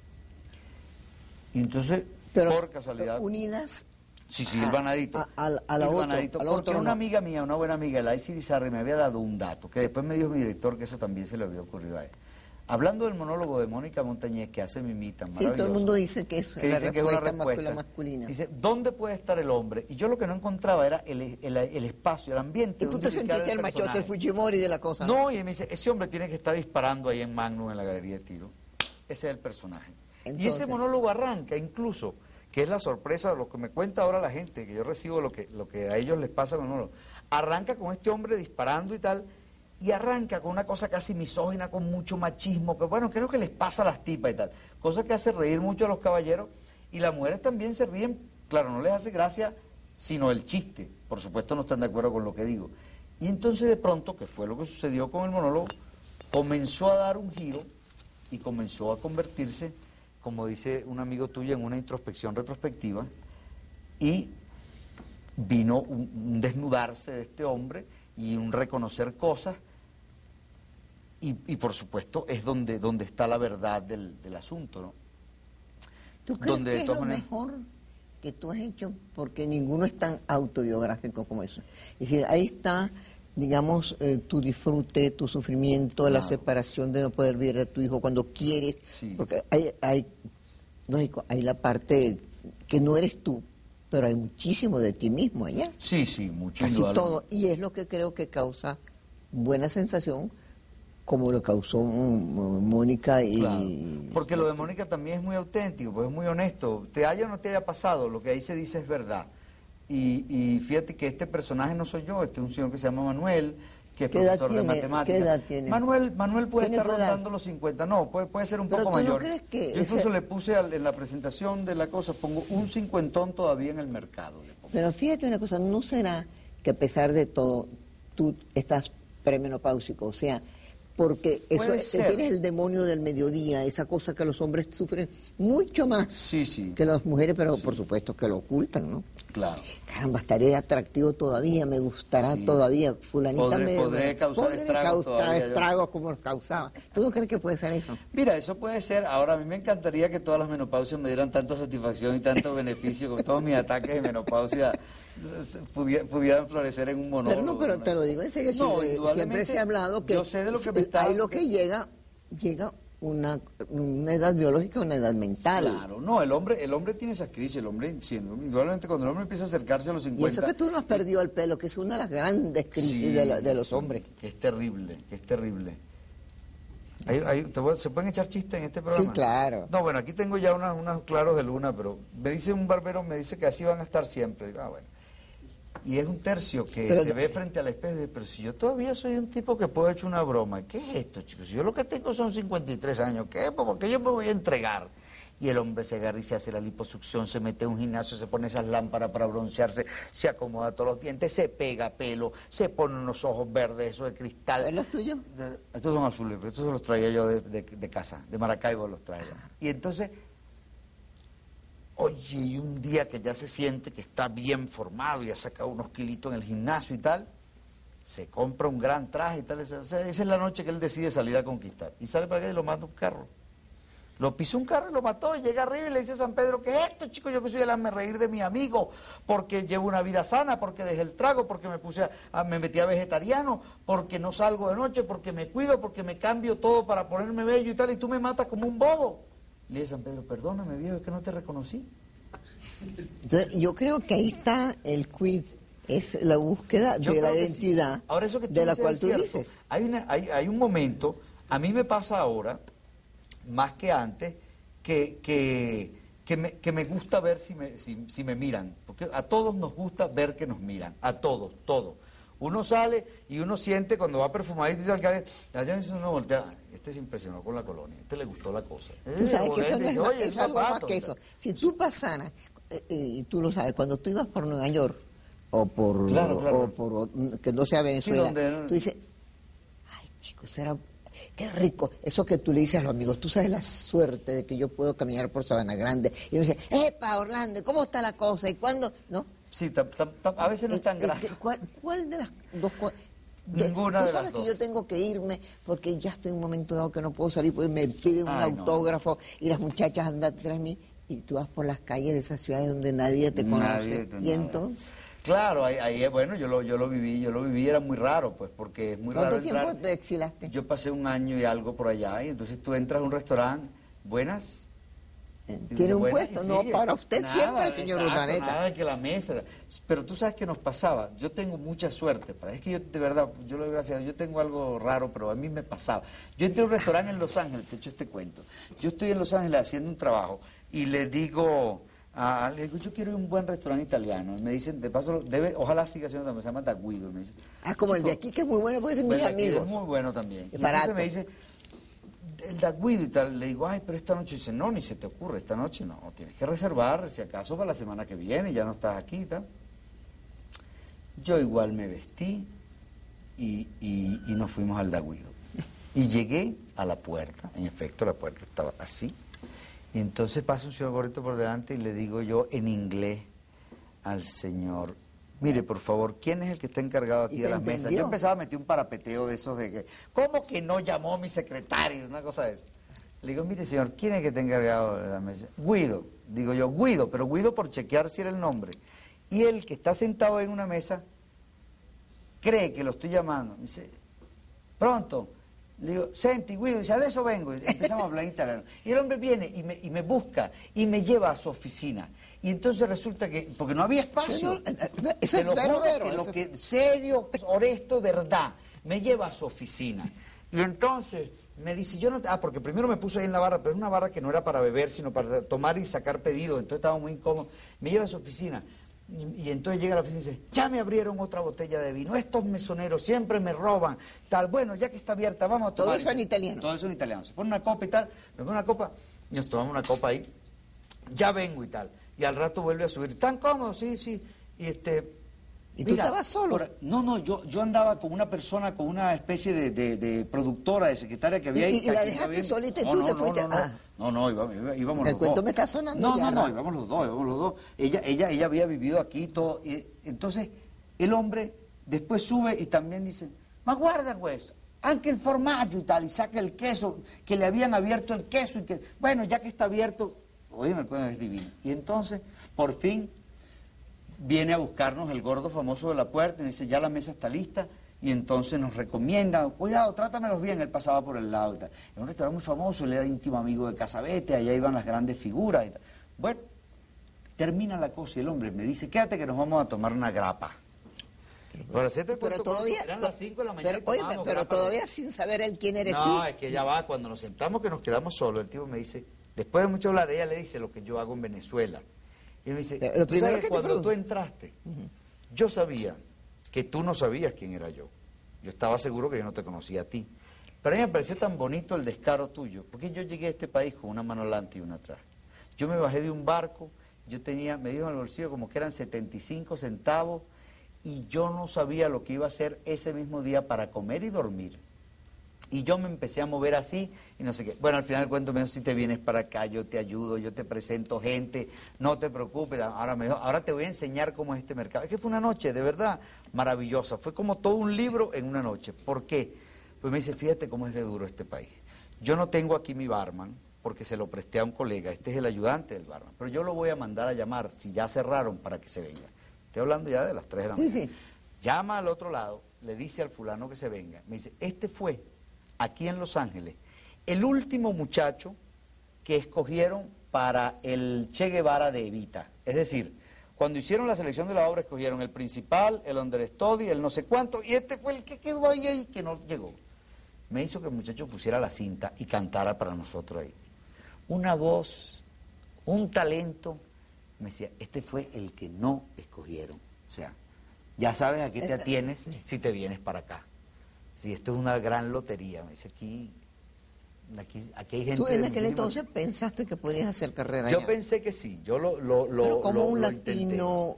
Y entonces, Pero por casualidad... unidas Sí, el vanadito. a la El otro, vanadito, al porque otro una no. amiga mía, una buena amiga, Laisy Bizarri, me había dado un dato, que después me dijo mi director que eso también se le había ocurrido a él. Hablando del monólogo de Mónica Montañez, que hace Mimita, Sí, maravilloso. todo el mundo dice que eso Que es la dicen que es una respuesta respuesta. masculina. Dice, ¿dónde puede estar el hombre? Y yo lo que no encontraba era el espacio, el ambiente. Y tú donde te ubicar sentiste el machote, el personaje. Fujimori de la cosa. No, y él me dice, ese hombre tiene que estar disparando ahí en Magnum, en la galería de tiro. Ese es el personaje. Y Entonces- ese monólogo arranca incluso, que es la sorpresa de lo que me cuenta ahora la gente, que yo recibo lo que a ellos les pasa con el monólogo. Arranca con este hombre disparando y tal, y arranca con una cosa casi misógina, con mucho machismo, que bueno, creo que les pasa a las tipas y tal. Cosa que hace reír mucho a los caballeros, y las mujeres también se ríen, claro, no les hace gracia, sino el chiste. Por supuesto no están de acuerdo con lo que digo. Y entonces de pronto, que fue lo que sucedió con el monólogo, comenzó a dar un giro y comenzó a convertirse, como dice un amigo tuyo, en una introspección retrospectiva, y vino un desnudarse de este hombre y un reconocer cosas, y por supuesto es donde está la verdad del asunto, ¿no? ¿Tú crees donde que de es todas lo maneras- mejor que tú has hecho? Porque ninguno es tan autobiográfico como eso. Es decir, ahí está, digamos, tu disfrute, tu sufrimiento, la Claro. separación de no poder ver a tu hijo cuando quieres. Sí. Porque lógico, hay la parte que no eres tú, pero hay muchísimo de ti mismo allá. Sí, mucho. Casi indudablemente. todo. Y es lo que creo que causa buena sensación, como lo causó Mónica y... Claro, porque lo de Mónica también es muy auténtico, pues es muy honesto. Te haya o no te haya pasado, lo que ahí se dice es verdad. Y fíjate que este personaje no soy yo, este es un señor que se llama Manuel, que es ¿Qué edad profesor de tiene? matemáticas. ¿Qué edad tiene? Manuel puede ¿Tiene estar tu edad? rondando los 50, no, puede ser un Pero poco ¿tú no mayor. crees que Yo incluso ese- le puse en la presentación de la cosa, pongo un cincuentón todavía en el mercado. le pongo. Pero fíjate una cosa, ¿no será que a pesar de todo tú estás premenopáusico? O sea, porque eso Puede ser. tienes el demonio del mediodía, esa cosa que los hombres sufren mucho más Sí. que las mujeres, pero por supuesto que lo ocultan, ¿no? Claro. Caramba, estaré atractivo todavía, me gustará Sí. todavía, fulanita Podré causar estragos todavía yo. estragos como los causaba. ¿Tú no crees que puede ser eso? Mira, eso puede ser. Ahora, a mí me encantaría que todas las menopausias me dieran tanta satisfacción y tanto beneficio, con todos mis ataques de menopausia pudieran florecer en un monólogo. Pero te lo digo en serio, No, siempre indudablemente, se ha hablado que yo sé de lo que me está... hay lo que llega una edad biológica, una edad mental. Claro, no, el hombre tiene esas crisis, el hombre, indudablemente cuando el hombre empieza a acercarse a los 50... Y eso que tú no has perdido el pelo, que es una de las grandes crisis Sí, de los sí, hombres. que es terrible, que es terrible. ¿Se pueden echar chistes en este programa? Sí, claro. No, bueno, aquí tengo ya unos claros de luna, pero me dice un barbero, me dice que así van a estar siempre. Digo, bueno. Y es un tercio que Pero se ve frente al espejo y dice, pero si yo todavía soy un tipo que puedo echar una broma, ¿qué es esto, chicos? Si yo lo que tengo son 53 años, ¿qué? Porque yo me voy a entregar. Y el hombre se agarra y se hace la liposucción, se mete a un gimnasio, se pone esas lámparas para broncearse, se acomoda todos los dientes, se pega pelo, se pone unos ojos verdes, eso de cristal. ¿Es los tuyos? Estos son azules, pero estos los traía yo de casa, de Maracaibo los traía. Y entonces, oye, y un día que ya se siente que está bien formado y ha sacado unos kilitos en el gimnasio y tal, se compra un gran traje y tal. O sea, esa es la noche que él decide salir a conquistar. Y sale para acá y lo manda un carro. Lo pisó un carro y lo mató, y llega arriba y le dice a San Pedro, ¿qué es esto, chico? Yo que soy el hazme reír de mi amigo, porque llevo una vida sana, porque dejé el trago, porque me metí a vegetariano, porque no salgo de noche, porque me cuido, porque me cambio todo para ponerme bello y tal, y tú me matas como un bobo. Le dice San Pedro, perdóname viejo, es que no te reconocí. Entonces, yo creo que ahí está el quid, es la búsqueda de la identidad, sí. Ahora, eso que tú de la dices cual es tú cierto. dices. Hay un momento, a mí me pasa ahora, más que antes, que me gusta ver si me miran, porque a todos nos gusta ver que nos miran, a todos. Uno sale y uno siente cuando va perfumadito y tal, allá uno voltea, este se impresionó con la colonia, este le gustó la cosa. Tú sabes que eso no es, Oye, es algo más zapato, que eso. Si tú pasaras, y tú lo sabes, cuando tú ibas por Nueva York, o por, Claro. o por que no sea Venezuela, donde... tú dices, ay chicos, qué rico, eso que tú le dices a los amigos, tú sabes la suerte de que yo puedo caminar por Sabana Grande, y uno dice, ¡epa, Orlando! ¿Cómo está la cosa? ¿Y cuándo? ¿No? Sí, a veces no es tan grave. ¿Cuál de las dos cosas? Ninguna tú de las sabes que dos. yo tengo que irme porque ya estoy en un momento dado que no puedo salir porque me piden un autógrafo y las muchachas andan detrás de mí y tú vas por las calles de esas ciudades donde nadie te conoce. Y entonces... Claro, ahí bueno, yo lo viví, era muy raro, pues, porque es muy raro entrar. ¿Cuánto tiempo te exilaste? Yo pasé 1 año y algo por allá, y entonces tú entras a un restaurante, buenas. ¿Tiene un buenas, puesto? No, para usted nada, siempre, señor exacto, Urdaneta. nada de que la mesa. Pero tú sabes que nos pasaba, yo tengo mucha suerte, es que yo, de verdad, yo le doy gracias a Dios, yo tengo algo raro, pero a mí me pasaba. Yo entré a un restaurante en Los Ángeles, te echo este cuento. Yo estoy en Los Ángeles haciendo un trabajo, y le digo, yo quiero ir a un buen restaurante italiano. Y me dicen, de paso, ojalá siga siendo también, se llama Da Guido. Me dice, como el de aquí, que es muy bueno, porque es mis amigos. Es muy bueno también. Es y barato. entonces me dice, el Da Guido y tal, le digo, ay, pero esta noche, dice, no, ni se te ocurre, esta noche no, tienes que reservar, si acaso para la semana que viene, ya no estás aquí y tal. Yo igual me vestí y nos fuimos al Da Guido. Y llegué a la puerta, en efecto, la puerta estaba así. Y entonces pasa un señor gordito por delante y le digo yo en inglés al señor, mire, por favor, ¿quién es el que está encargado aquí de las mesas? Yo empezaba a meter un parapeteo de esos de que, ¿cómo que no llamó mi secretario? Una cosa de eso. Le digo, mire, señor, ¿quién es el que está encargado de las mesas? Guido. Digo yo, Guido, pero Guido por chequear si era el nombre. Y el que está sentado en una mesa cree que lo estoy llamando. Me dice, pronto. Le digo, senti, Guido, dice, adesso vengo. Y empezamos a hablar italiano. Y el hombre viene y me busca y me lleva a su oficina. Y entonces resulta que, porque no había espacio. Eso es lo que serio, honesto, verdad, me lleva a su oficina. Y entonces me dice, yo no... porque primero me puso ahí en la barra, pero es una barra que no era para beber, sino para tomar y sacar pedidos. Entonces estaba muy incómodo. Me lleva a su oficina. Y entonces llega a la oficina y dice, ya me abrieron otra botella de vino, estos mesoneros siempre me roban, tal, bueno, ya que está abierta, vamos a tomar. Todo eso en italiano. Todo eso en italiano. Se pone una copa y tal, me pone una copa, y nos tomamos una copa ahí, ya vengo y tal. Y al rato vuelve a subir, ¿tan cómodo? Sí, sí. Y ¿Y tú estabas solo? No, yo andaba con una persona, con una especie de productora, de secretaria que había ahí. ¿Y la dejaste solita y tú te fuiste? No, íbamos los dos. El cuento me está sonando ya. No, íbamos los dos. Ella había vivido aquí y todo. Y entonces, el hombre después sube y también dice, ma guarda pues, anche el formaggio y tal, y saca el queso, que le habían abierto el queso, y que, bueno, ya que está abierto, oye, el cuento es divino. Y entonces, por fin, viene a buscarnos el gordo famoso de la puerta y dice, ya la mesa está lista, y entonces nos recomienda, cuidado, trátamelos bien, él pasaba por el lado y tal. Era un restaurante muy famoso, él era íntimo amigo de Casabete, allá iban las grandes figuras y tal. Bueno, termina la cosa y el hombre me dice, quédate que nos vamos a tomar una grapa. Pero todavía, eran las 5 de la mañana. Pero todavía sin saber él quién eres tú. No, es que ya va, cuando nos sentamos que nos quedamos solos, el tipo me dice, después de mucho hablar, ella le dice lo que yo hago en Venezuela. Y me dice, lo primero que cuando tú entraste, yo sabía que tú no sabías quién era yo. Yo estaba seguro que yo no te conocía a ti. Pero a mí me pareció tan bonito el descaro tuyo, porque yo llegué a este país con una mano adelante y una atrás. Yo me bajé de un barco, me dijo en el bolsillo como que eran 75 centavos, y yo no sabía lo que iba a hacer ese mismo día para comer y dormir. Y yo me empecé a mover así y no sé qué. Bueno, al final del cuento me dijo, si te vienes para acá, yo te ayudo, yo te presento gente, no te preocupes. Ahora me dijo, ahora te voy a enseñar cómo es este mercado. Es que fue una noche, de verdad, maravillosa. Fue como todo un libro en una noche. ¿Por qué? Pues me dice, fíjate cómo es de duro este país. Yo no tengo aquí mi barman, porque se lo presté a un colega, este es el ayudante del barman. Pero yo lo voy a mandar a llamar, si ya cerraron, para que se venga. Estoy hablando ya de las 3 de la mañana. Sí. Llama al otro lado, le dice al fulano que se venga. Me dice, este fue, aquí en Los Ángeles, el último muchacho que escogieron para el Che Guevara de Evita. Es decir, cuando hicieron la selección de la obra, escogieron el principal, el understudy, el no sé cuánto, y este fue el que quedó ahí que no llegó. Me hizo que el muchacho pusiera la cinta y cantara para nosotros ahí. Una voz, un talento. Me decía, este fue el que no escogieron. O sea, ya sabes a qué te atienes si te vienes para acá. Si esto es una gran lotería. Me dice, aquí hay gente... ¿Tú en aquel entonces pensaste que podías hacer carrera Yo allá? Pensé que sí. Yo pero como un latino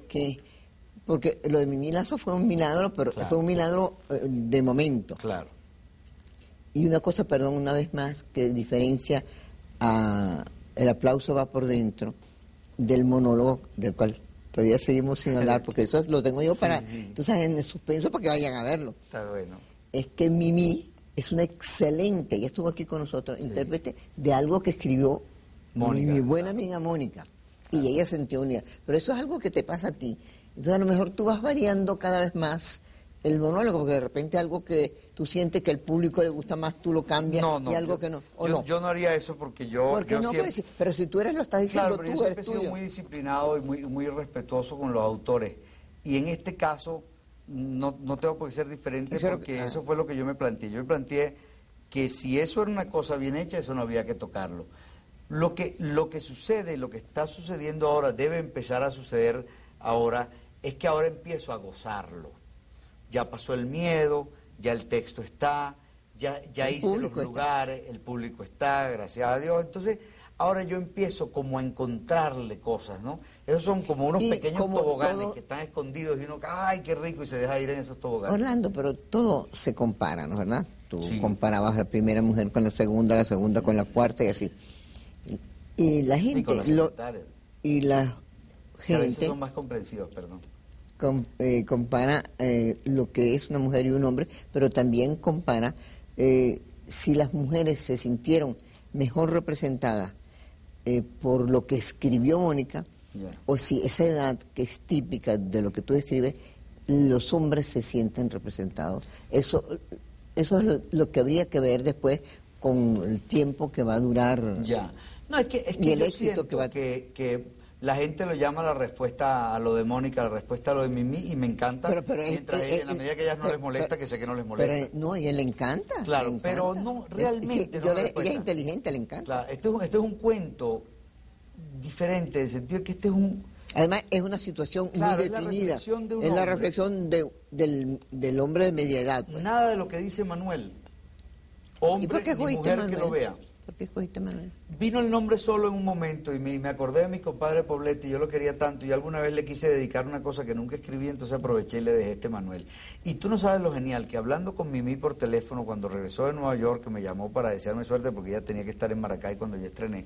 porque lo de Mimi Lazo fue un milagro, pero claro, fue un milagro de momento. Claro. Y una cosa, perdón, una vez más, que diferencia a El aplauso va por dentro del monólogo, del cual todavía seguimos sin hablar, porque eso lo tengo yo para, tú sabes, en el suspenso para que vayan a verlo. Está bueno. Es que Mimi es una excelente, ella estuvo aquí con nosotros, intérprete de algo que escribió mi buena amiga Mónica, y ella sintió unida. Pero eso es algo que te pasa a ti. Entonces a lo mejor tú vas variando cada vez más el monólogo, porque de repente algo que tú sientes que al público le gusta más, tú lo cambias, y algo que no. Yo no haría eso porque yo... ¿Por qué no? Siempre... Pero si tú lo estás diciendo, claro, pero tú yo eres siempre he sido muy disciplinado y muy respetuoso con los autores. Y en este caso no tengo por qué ser diferente, porque eso fue lo que yo me planteé. Yo me planteé que si eso era una cosa bien hecha, eso no había que tocarlo. Lo que sucede, lo que está sucediendo ahora, debe empezar a suceder ahora, es que ahora empiezo a gozarlo. Ya pasó el miedo, ya el texto está, ya hice los lugares, el público está, gracias a Dios. Entonces, ahora yo empiezo como a encontrarle cosas, ¿no? Esos son como unos pequeños toboganes que están escondidos y uno, ¡ay, qué rico! Y se deja ir en esos toboganes. Orlando, pero todo se compara, ¿no es verdad? Tú comparabas a la primera mujer con la segunda con la cuarta y así. Y la gente... Y la gente... A veces son más comprensivos, perdón. Compara lo que es una mujer y un hombre, pero también compara si las mujeres se sintieron mejor representadas por lo que escribió Mónica, o si esa edad que es típica de lo que tú describes, los hombres se sienten representados. Eso es lo que habría que ver después con el tiempo que va a durar. Ya. No, es que y el yo éxito que va que la gente lo llama la respuesta a lo de Mónica, la respuesta a lo de Mimi, y me encanta, en la medida que a ellas no les molesta, que sé que no les molesta. Pero no, y a él le encanta. Claro, le encanta. Pero no, realmente ella es inteligente, le encanta. Claro, esto es un cuento diferente, en el sentido de que este es un... Además, es una situación muy definida. Es la reflexión del hombre de media edad. Pues. Nada de lo que dice Manuel. Hombre y mujer Manuel? Que lo vea. ¿Por qué escogiste Manuel? Vino el nombre solo en un momento y me acordé de mi compadre Poblete y yo lo quería tanto y alguna vez le quise dedicar una cosa que nunca escribí, entonces aproveché y le dejé este Manuel. Y tú no sabes lo genial, que hablando con Mimi por teléfono cuando regresó de Nueva York, que me llamó para desearme suerte porque ella tenía que estar en Maracay cuando yo estrené,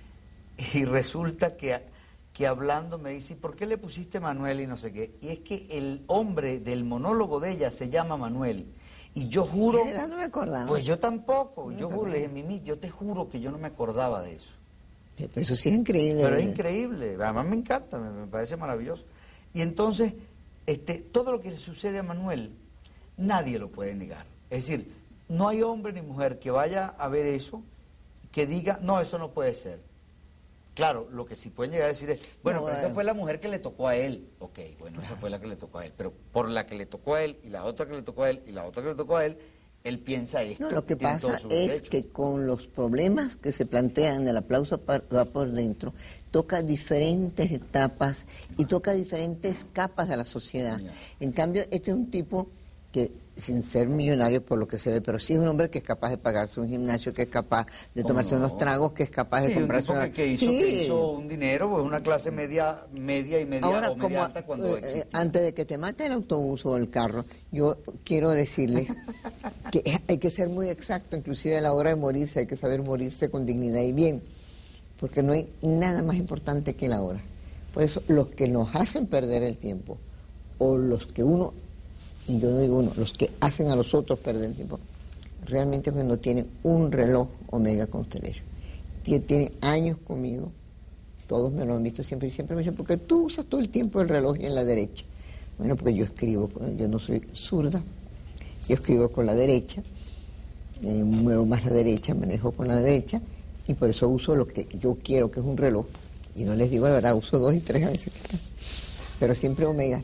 y resulta que hablando me dice, ¿por qué le pusiste Manuel y no sé qué? Y es que el hombre del monólogo de ella se llama Manuel. Y yo juro... No me acordaba. Pues yo tampoco. Yo juro, le dije, Mimi, yo te juro que yo no me acordaba de eso. Pero eso sí es increíble. Pero es increíble. Además me encanta, me parece maravilloso. Y entonces, todo lo que le sucede a Manuel, nadie lo puede negar. Es decir, no hay hombre ni mujer que vaya a ver eso, que diga, no, eso no puede ser. Claro, lo que sí pueden llegar a decir es, bueno, pero esa fue la mujer que le tocó a él. Ok, bueno, esa fue la que le tocó a él. Pero por la que le tocó a él, y la otra que le tocó a él, y la otra que le tocó a él piensa esto. No, lo que pasa es que con los problemas que se plantean, el aplauso va por dentro, toca diferentes etapas y toca diferentes capas de la sociedad. En cambio, este es un tipo que, sin ser millonario por lo que se ve, pero sí es un hombre que es capaz de pagarse un gimnasio, que es capaz de tomarse unos tragos, que es capaz de comprarse un tipo que hizo un dinero, pues una clase media y media ahora, o media alta cuando antes de que te mate el autobús o el carro, yo quiero decirles que hay que ser muy exacto, inclusive a la hora de morirse, hay que saber morirse con dignidad y bien, porque no hay nada más importante que la hora. Por eso, los que nos hacen perder el tiempo, o los que uno, y yo no digo uno, los que hacen a los otros perder el tiempo, realmente cuando tienen un reloj Omega Constellation. Tiene años conmigo, todos me lo han visto siempre y siempre me dicen, porque tú usas todo el tiempo el reloj en la derecha. Bueno, porque yo escribo, yo no soy zurda, yo escribo con la derecha, muevo más la derecha, manejo con la derecha, y por eso uso lo que yo quiero, que es un reloj. Y no les digo la verdad, uso 2 y 3 a veces, pero siempre Omega.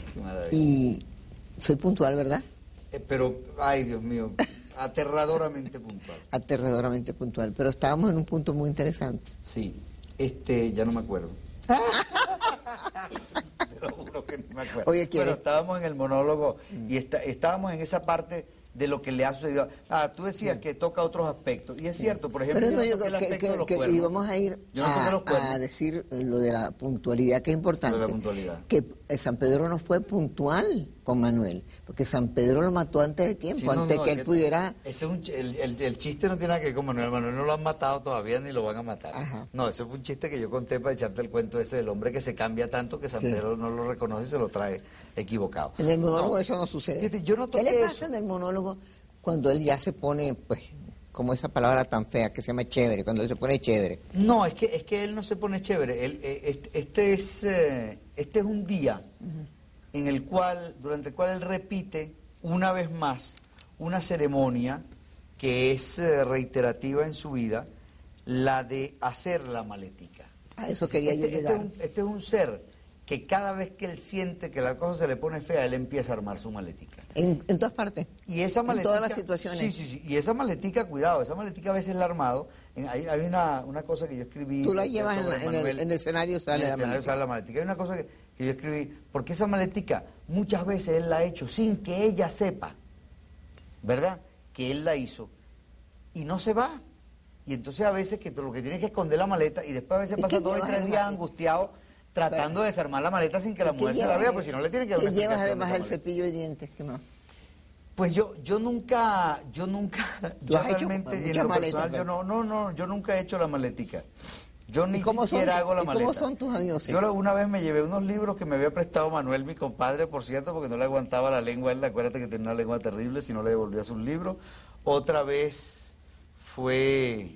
Y soy puntual, ¿verdad? Pero, ay Dios mío, aterradoramente puntual. Aterradoramente puntual, pero estábamos en un punto muy interesante. Sí, ya no me acuerdo. Te lo juro que no me acuerdo. Oye, pero estábamos en el monólogo y estábamos en esa parte de lo que le ha sucedido. Tú decías que toca otros aspectos, y es cierto, por ejemplo, pero yo no digo que íbamos a ir a decir lo de la puntualidad, que es importante. Lo de la puntualidad. Que San Pedro no fue puntual con Manuel, porque San Pedro lo mató antes de tiempo, antes que él pudiera... El chiste no tiene nada que ver con Manuel. Manuel no lo han matado todavía ni lo van a matar. Ajá. No, ese fue un chiste que yo conté para echarte el cuento ese del hombre que se cambia tanto que San Pedro no lo reconoce y se lo trae equivocado. En el monólogo eso no sucede. Fíjate, yo no toqué ¿Qué le pasa en el monólogo cuando él ya se pone, pues, como esa palabra tan fea que se llama chévere, cuando él se pone chévere? No, es que él no se pone chévere. Este es un día en el cual, durante el cual él repite una vez más una ceremonia que es reiterativa en su vida, la de hacer la maletica. A eso quería yo llegar. Este es un ser que cada vez que él siente que la cosa se le pone fea, él empieza a armar su maletica. En todas partes. Y esa maletica, en todas las situaciones. Sí. Y esa maletica, cuidado, esa maletica a veces la ha armado. Hay una cosa que yo escribí. Tú la llevas en el escenario, sale la maletica. Hay una cosa que yo escribí, porque esa maletica muchas veces él la ha hecho sin que ella sepa, ¿verdad? Que él la hizo. Y no se va. Y entonces a veces que lo que tiene que esconder la maleta y después a veces pasa 2 y 3 días angustiado tratando de desarmar la maleta sin que la mujer se la vea, pues si no le tiene que dar una explicación. Y llevas además el cepillo de dientes, ¿qué más? Pues yo nunca, yo realmente en lo personal, yo nunca he hecho la maletica. Yo ni siquiera hago la maleta. ¿Cómo son tus amigos? Yo una vez me llevé unos libros que me había prestado Manuel, mi compadre, por cierto, porque no le aguantaba la lengua. Él, acuérdate que tenía una lengua terrible, si no le devolvía sus libros. Otra vez fue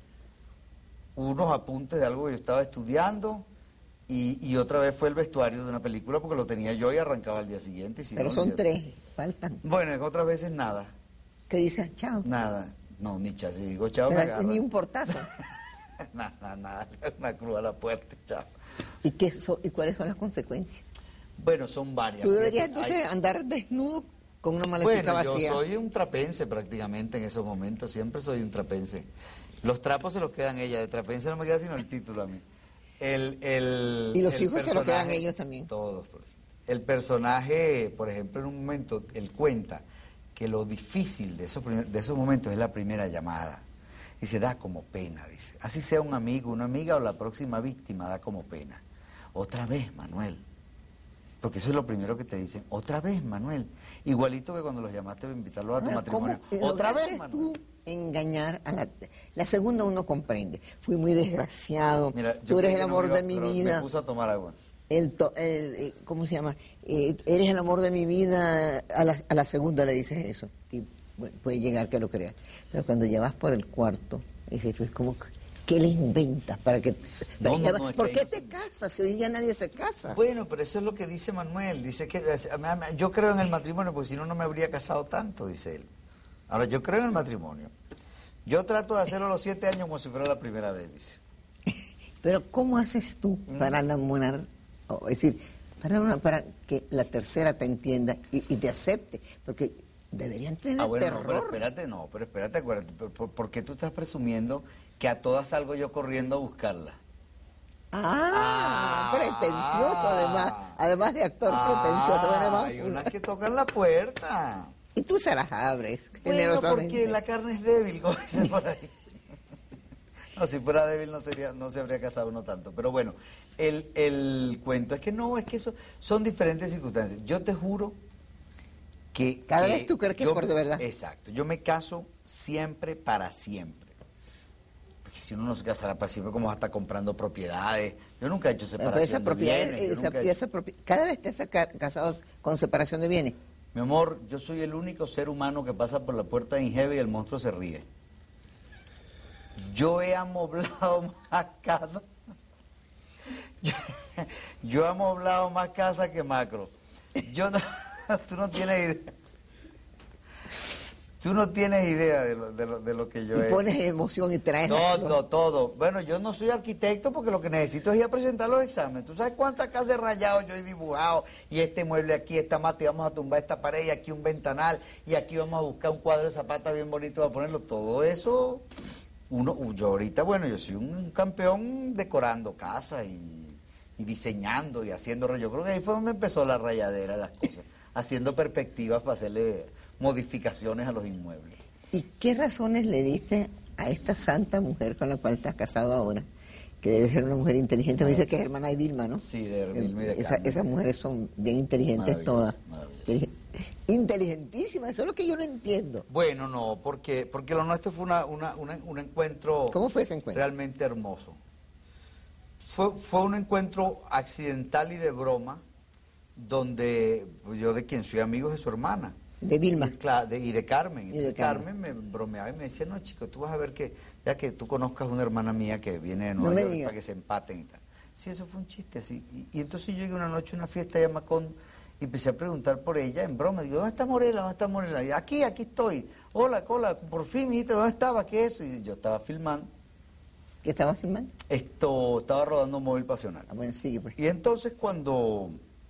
unos apuntes de algo que yo estaba estudiando. Y otra vez fue el vestuario de una película porque lo tenía yo y arrancaba al día siguiente. Pero son 3, faltan. Bueno, otras veces nada. ¿Qué dices? Chao. Nada. No, ni chao. Si digo chao, pero me agarra. Ni un portazo. Nada. Una cruz a la puerta, chao. ¿Y cuáles son las consecuencias? Bueno, son varias. Tú deberías entonces andar desnudo con una maletica vacía. Yo soy un trapense prácticamente en esos momentos. Siempre soy un trapense. Los trapos se los quedan ella. De trapense no me queda sino el título a mí. Y los hijos se lo quedan ellos también. Todos. El personaje, por ejemplo, en un momento, él cuenta que lo difícil de esos momentos es la primera llamada. Dice, da como pena, dice. Así sea un amigo, una amiga o la próxima víctima, da como pena. Otra vez, Manuel. Porque eso es lo primero que te dicen. Otra vez, Manuel. Igualito que cuando los llamaste para invitarlos a tu Ahora, matrimonio. ¿cómo Otra vez, lograste Manuel. tú engañar a la segunda uno comprende? Fui muy desgraciado. Mira, Tú eres creí el que no amor me iba, de mi pero vida. Me puse a tomar agua. ¿Cómo se llama? Eres el amor de mi vida. A la segunda le dices eso. Y bueno, puede llegar que lo creas. Pero cuando ya vas por el cuarto, dices, pues, ¿qué le inventas para que... ¿Por qué te casas? Si hoy día nadie se casa. Bueno, pero eso es lo que dice Manuel. Dice que yo creo en el matrimonio, porque si no, no me habría casado tanto, dice él. Ahora, yo creo en el matrimonio. Yo trato de hacerlo a los 7 años como si fuera la primera vez, dice. Pero ¿cómo haces tú para enamorar? Es decir, para que la tercera te entienda y te acepte, porque deberían tener terror. Pero espérate, acuérdate, ¿por qué tú estás presumiendo que a todas salgo yo corriendo a buscarla? Pretencioso además de actor pretencioso. Bueno, Hay unas que tocan la puerta. Y tú se las abres, Bueno, generosamente. porque la carne es débil, como dicen por ahí. No, si fuera débil no se habría casado uno tanto. Pero bueno, el cuento es que no, es que eso son diferentes circunstancias. Yo te juro que... Cada vez tú crees que es por de verdad. Exacto. Yo me caso siempre para siempre. Porque si uno no se casará para siempre, como hasta comprando propiedades. Yo nunca he hecho separación de bienes. Cada vez te has casado con separación de bienes. Mi amor, yo soy el único ser humano que pasa por la puerta de Ingevi y el monstruo se ríe. Yo he amoblado más casas. Yo he amoblado más casas que Macro. Tú no tienes idea. Tú no tienes idea de lo que yo he... Y pones emoción y traes... Todo. Bueno, yo no soy arquitecto porque lo que necesito es ir a presentar los exámenes. ¿Tú sabes cuántas casas he rayado yo he dibujado? Y este mueble aquí, esta mata, y vamos a tumbar esta pared, y aquí un ventanal, y aquí vamos a buscar un cuadro de zapatas bien bonito para ponerlo. Todo eso, yo ahorita, bueno, yo soy un campeón decorando casas y diseñando y haciendo... Yo creo que ahí fue donde empezó la rayadera de las cosas. Haciendo perspectivas para hacerle modificaciones a los inmuebles. ¿Y qué razones le diste a esta santa mujer con la cual estás casado ahora? Que debe ser una mujer inteligente. Me dice que es hermana de Vilma, ¿no? Sí, de Vilma y de Carmen. Esas mujeres son bien inteligentes todas. Inteligentísimas, eso es lo que yo no entiendo. Bueno, no, porque lo nuestro fue un encuentro... ¿Cómo fue ese encuentro? Realmente hermoso. Fue un encuentro accidental y de broma, donde yo de quien soy amigo de su hermana. De Vilma. Y de Carmen. Y de Carmen me bromeaba y me decía, no, chico, tú vas a ver que, ya que tú conozcas una hermana mía que viene de Nueva York para que se empaten y tal. Sí, eso fue un chiste así. Y entonces yo llegué una noche a una fiesta allá en Macondo y empecé a preguntar por ella en broma. Digo, ¿dónde está Morela? ¿Dónde está Morela? Y aquí estoy. Hola, por fin, mijita, ¿dónde estaba? ¿Qué es eso? Y yo estaba filmando. ¿Qué estaba filmando? Estaba rodando un móvil pasional. Bueno, sigue pues. Y entonces cuando...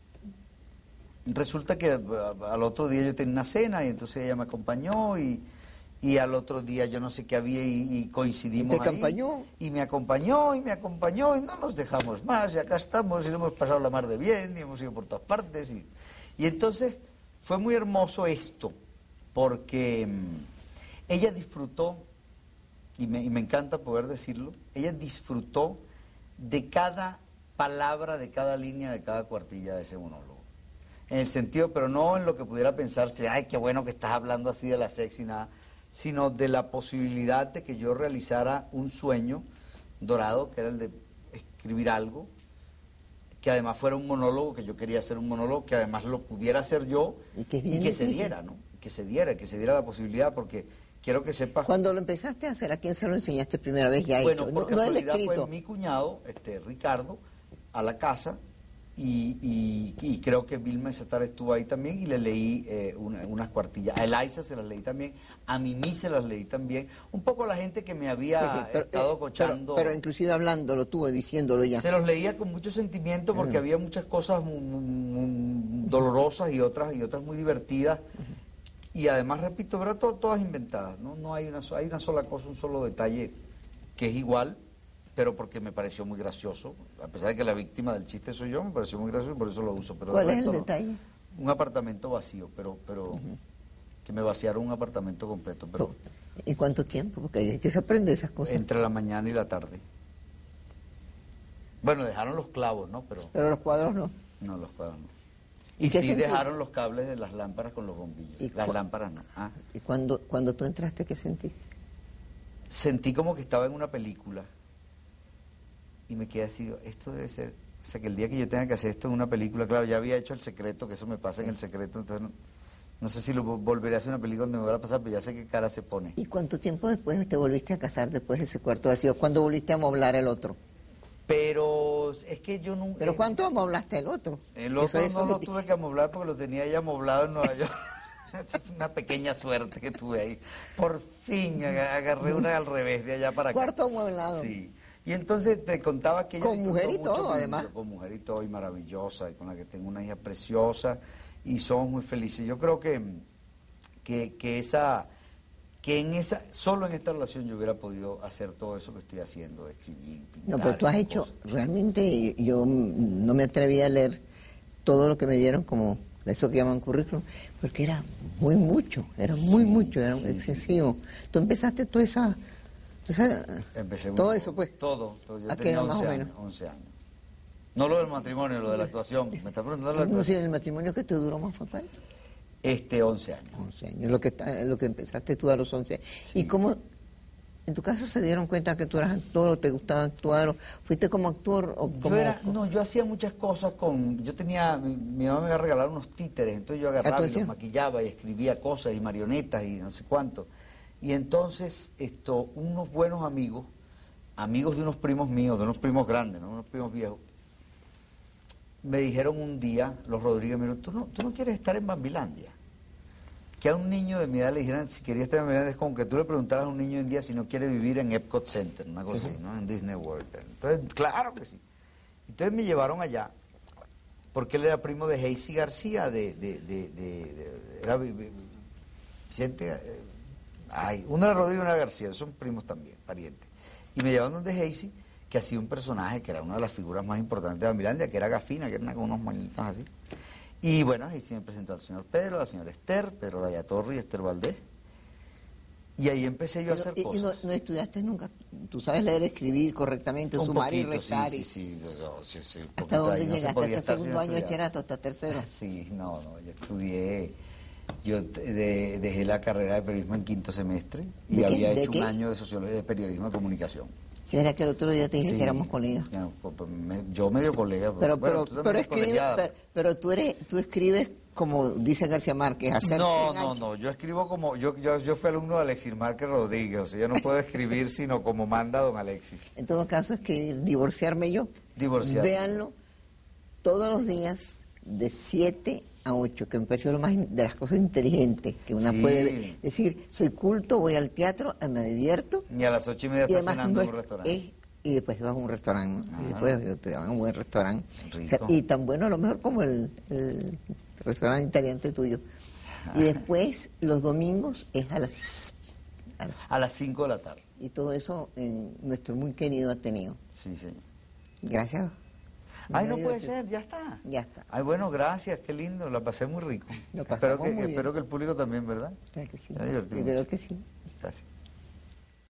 Resulta que al otro día yo tenía una cena y entonces ella me acompañó y al otro día yo no sé qué había y coincidimos ¿Y te acompañó? Y me acompañó y no nos dejamos más y acá estamos y lo hemos pasado la mar de bien y hemos ido por todas partes y entonces fue muy hermoso esto porque ella disfrutó y me encanta poder decirlo, ella disfrutó de cada palabra, de cada línea, de cada cuartilla de ese monólogo. En el sentido, pero no en lo que pudiera pensarse, ay, qué bueno que estás hablando así de la sexy, nada, sino de la posibilidad de que yo realizara un sueño dorado, que era el de escribir algo, que además fuera un monólogo, que yo quería hacer un monólogo, que además lo pudiera hacer yo y que se diera, ¿no? Que se diera la posibilidad, porque quiero que sepas... Cuando lo empezaste a hacer, ¿a quién se lo enseñaste primera vez ya bueno, hecho? Por no el casualidad escrito. fue mi cuñado, Ricardo, a la casa, y creo que Vilma Cetar estuvo ahí también y le leí unas cuartillas. A Elaiza se las leí también, a Mimi se las leí también. Un poco a la gente que me había estado cochando. Pero inclusive hablándolo tú, diciéndolo ya. Se los leía con mucho sentimiento porque había muchas cosas muy dolorosas y otras muy divertidas. Y además, repito, pero todas inventadas, ¿no? No hay una sola cosa, un solo detalle que es igual, pero porque me pareció muy gracioso. A pesar de que la víctima del chiste soy yo, me pareció muy gracioso y por eso lo uso. Pero ¿cuál es el detalle? Un apartamento vacío, pero que me vaciaron un apartamento completo. Pero ¿Y cuánto tiempo? Porque hay que se aprende esas cosas. Entre la mañana y la tarde. Bueno, dejaron los clavos, ¿no? Pero los cuadros no. No, los cuadros no. ¿Y Y qué sí sentí? dejaron los cables de las lámparas con los bombillos. ¿Y Las lámparas no. Ah. ¿Y cuando tú entraste, qué sentiste? Sentí como que estaba en una película. Y me quedé así, esto debe ser... O sea, que el día que yo tenga que hacer esto en una película, claro, ya había hecho El Secreto, que eso me pasa en El Secreto, entonces no sé si lo volveré a hacer una película donde me va a pasar, pero ya sé qué cara se pone. ¿Y cuánto tiempo después te volviste a casar después de ese cuarto vacío? ¿Cuándo volviste a amoblar el otro? Pero es que yo nunca... ¿Pero cuánto amoblaste el otro? El otro Eso no lo tuve que amoblar porque lo tenía ya amoblado en Nueva York. Una pequeña suerte que tuve ahí. Por fin agarré una al revés de allá para acá. Cuarto amueblado. Sí. Y entonces te contaba que ella Con mujer y disfrutó todo, mucho además. Con mujer y todo, y maravillosa, y con la que tengo una hija preciosa, y somos muy felices. Yo creo que solo en esta relación yo hubiera podido hacer todo eso que estoy haciendo, escribir, pintar. No, pero tú has hecho, realmente yo no me atreví a leer todo lo que me dieron como eso que llaman currículum, porque era muy mucho, era excesivo. Tú empezaste Empecé todo eso, pues. Todo. Yo ¿A qué tenía edad más o 11 menos? años, 11 años. No lo del matrimonio, lo de la actuación. ¿Me estás preguntando la No, si actuación? el matrimonio que te duró más fue cuánto. 11 años. 11 años, lo que empezaste tú a los 11. Sí. ¿Y cómo en tu casa se dieron cuenta que tú eras actor o te gustaba actuar? O ¿fuiste como actor o como...? Yo hacía muchas cosas mi mamá me había regalado unos títeres, entonces yo agarraba y los ¿Actuación? maquillaba y escribía cosas y marionetas y no sé cuánto. Y entonces unos buenos amigos de unos primos míos, de unos primos grandes, ¿no? Unos primos viejos, me dijeron un día, los Rodríguez, me dijeron, ¿tú no quieres estar en Bambilandia? Que a un niño de mi edad le dijeran si quería estar en Bambilandia, es como que tú le preguntaras a un niño hoy en día si no quiere vivir en Epcot Center, una cosa así, ¿no? En Disney World. Entonces, claro que sí. Entonces me llevaron allá, porque él era primo de Heisy García, era Vicente, uno era Rodrigo y uno era García, son primos también, parientes. Y me llevaron donde Heisy, que hacía un personaje que era una de las figuras más importantes de Bambilandia, que era Gafina, que era con unos moñitos así. Y bueno, Heisy me presentó al señor Pedro, a la señora Esther, Pedro Raya Torre y Esther Valdés. Y ahí empecé yo a hacer cosas. ¿Y no estudiaste nunca? ¿Tú sabes leer, escribir correctamente, Un sumar y poquito, restar? sí, un ¿Hasta poquito dónde ahí, no se llegaste? podía ¿Hasta estar segundo sin año de estudiar. bachillerato? ¿Hasta tercero? Sí, no, yo estudié, dejé la carrera de periodismo en quinto semestre y ¿De qué? había ¿De hecho qué? un año de sociología de periodismo de comunicación. Si era que el otro día te dije Sí, que éramos colegas. ya, yo medio colega, Pero, bueno, tú también eres colegiada. pero tú escribes como dice García Márquez, hacerse No, yo escribo como, yo fui alumno de Alexis Márquez Rodríguez, o sea, yo no puedo escribir sino como manda don Alexis. En todo caso, escribir, divorciarme yo. Divorciarme. Véanlo todos los días de 7 a 8, que me pareció lo más de las cosas inteligentes que una Sí. puede decir, soy culto, voy al teatro, me divierto. Y a las 8:30 Y está además cenando no en un restaurante. y después vas a un restaurante, ¿no? Y Ajá. después te van a un buen restaurante. Rico. Y tan bueno a lo mejor como el restaurante italiano tuyo. Y después los domingos es A las 5 de la tarde. y todo eso en nuestro muy querido Ateneo. Sí, señor. Gracias. Ay, no Muy puede divertido. ser, ya está. Ya está. Ay, bueno, gracias, qué lindo, la pasé muy rico. Lo pasamos muy bien. Espero que el público también, ¿verdad? Claro que sí. Me divertí Yo mucho. creo que sí. Gracias.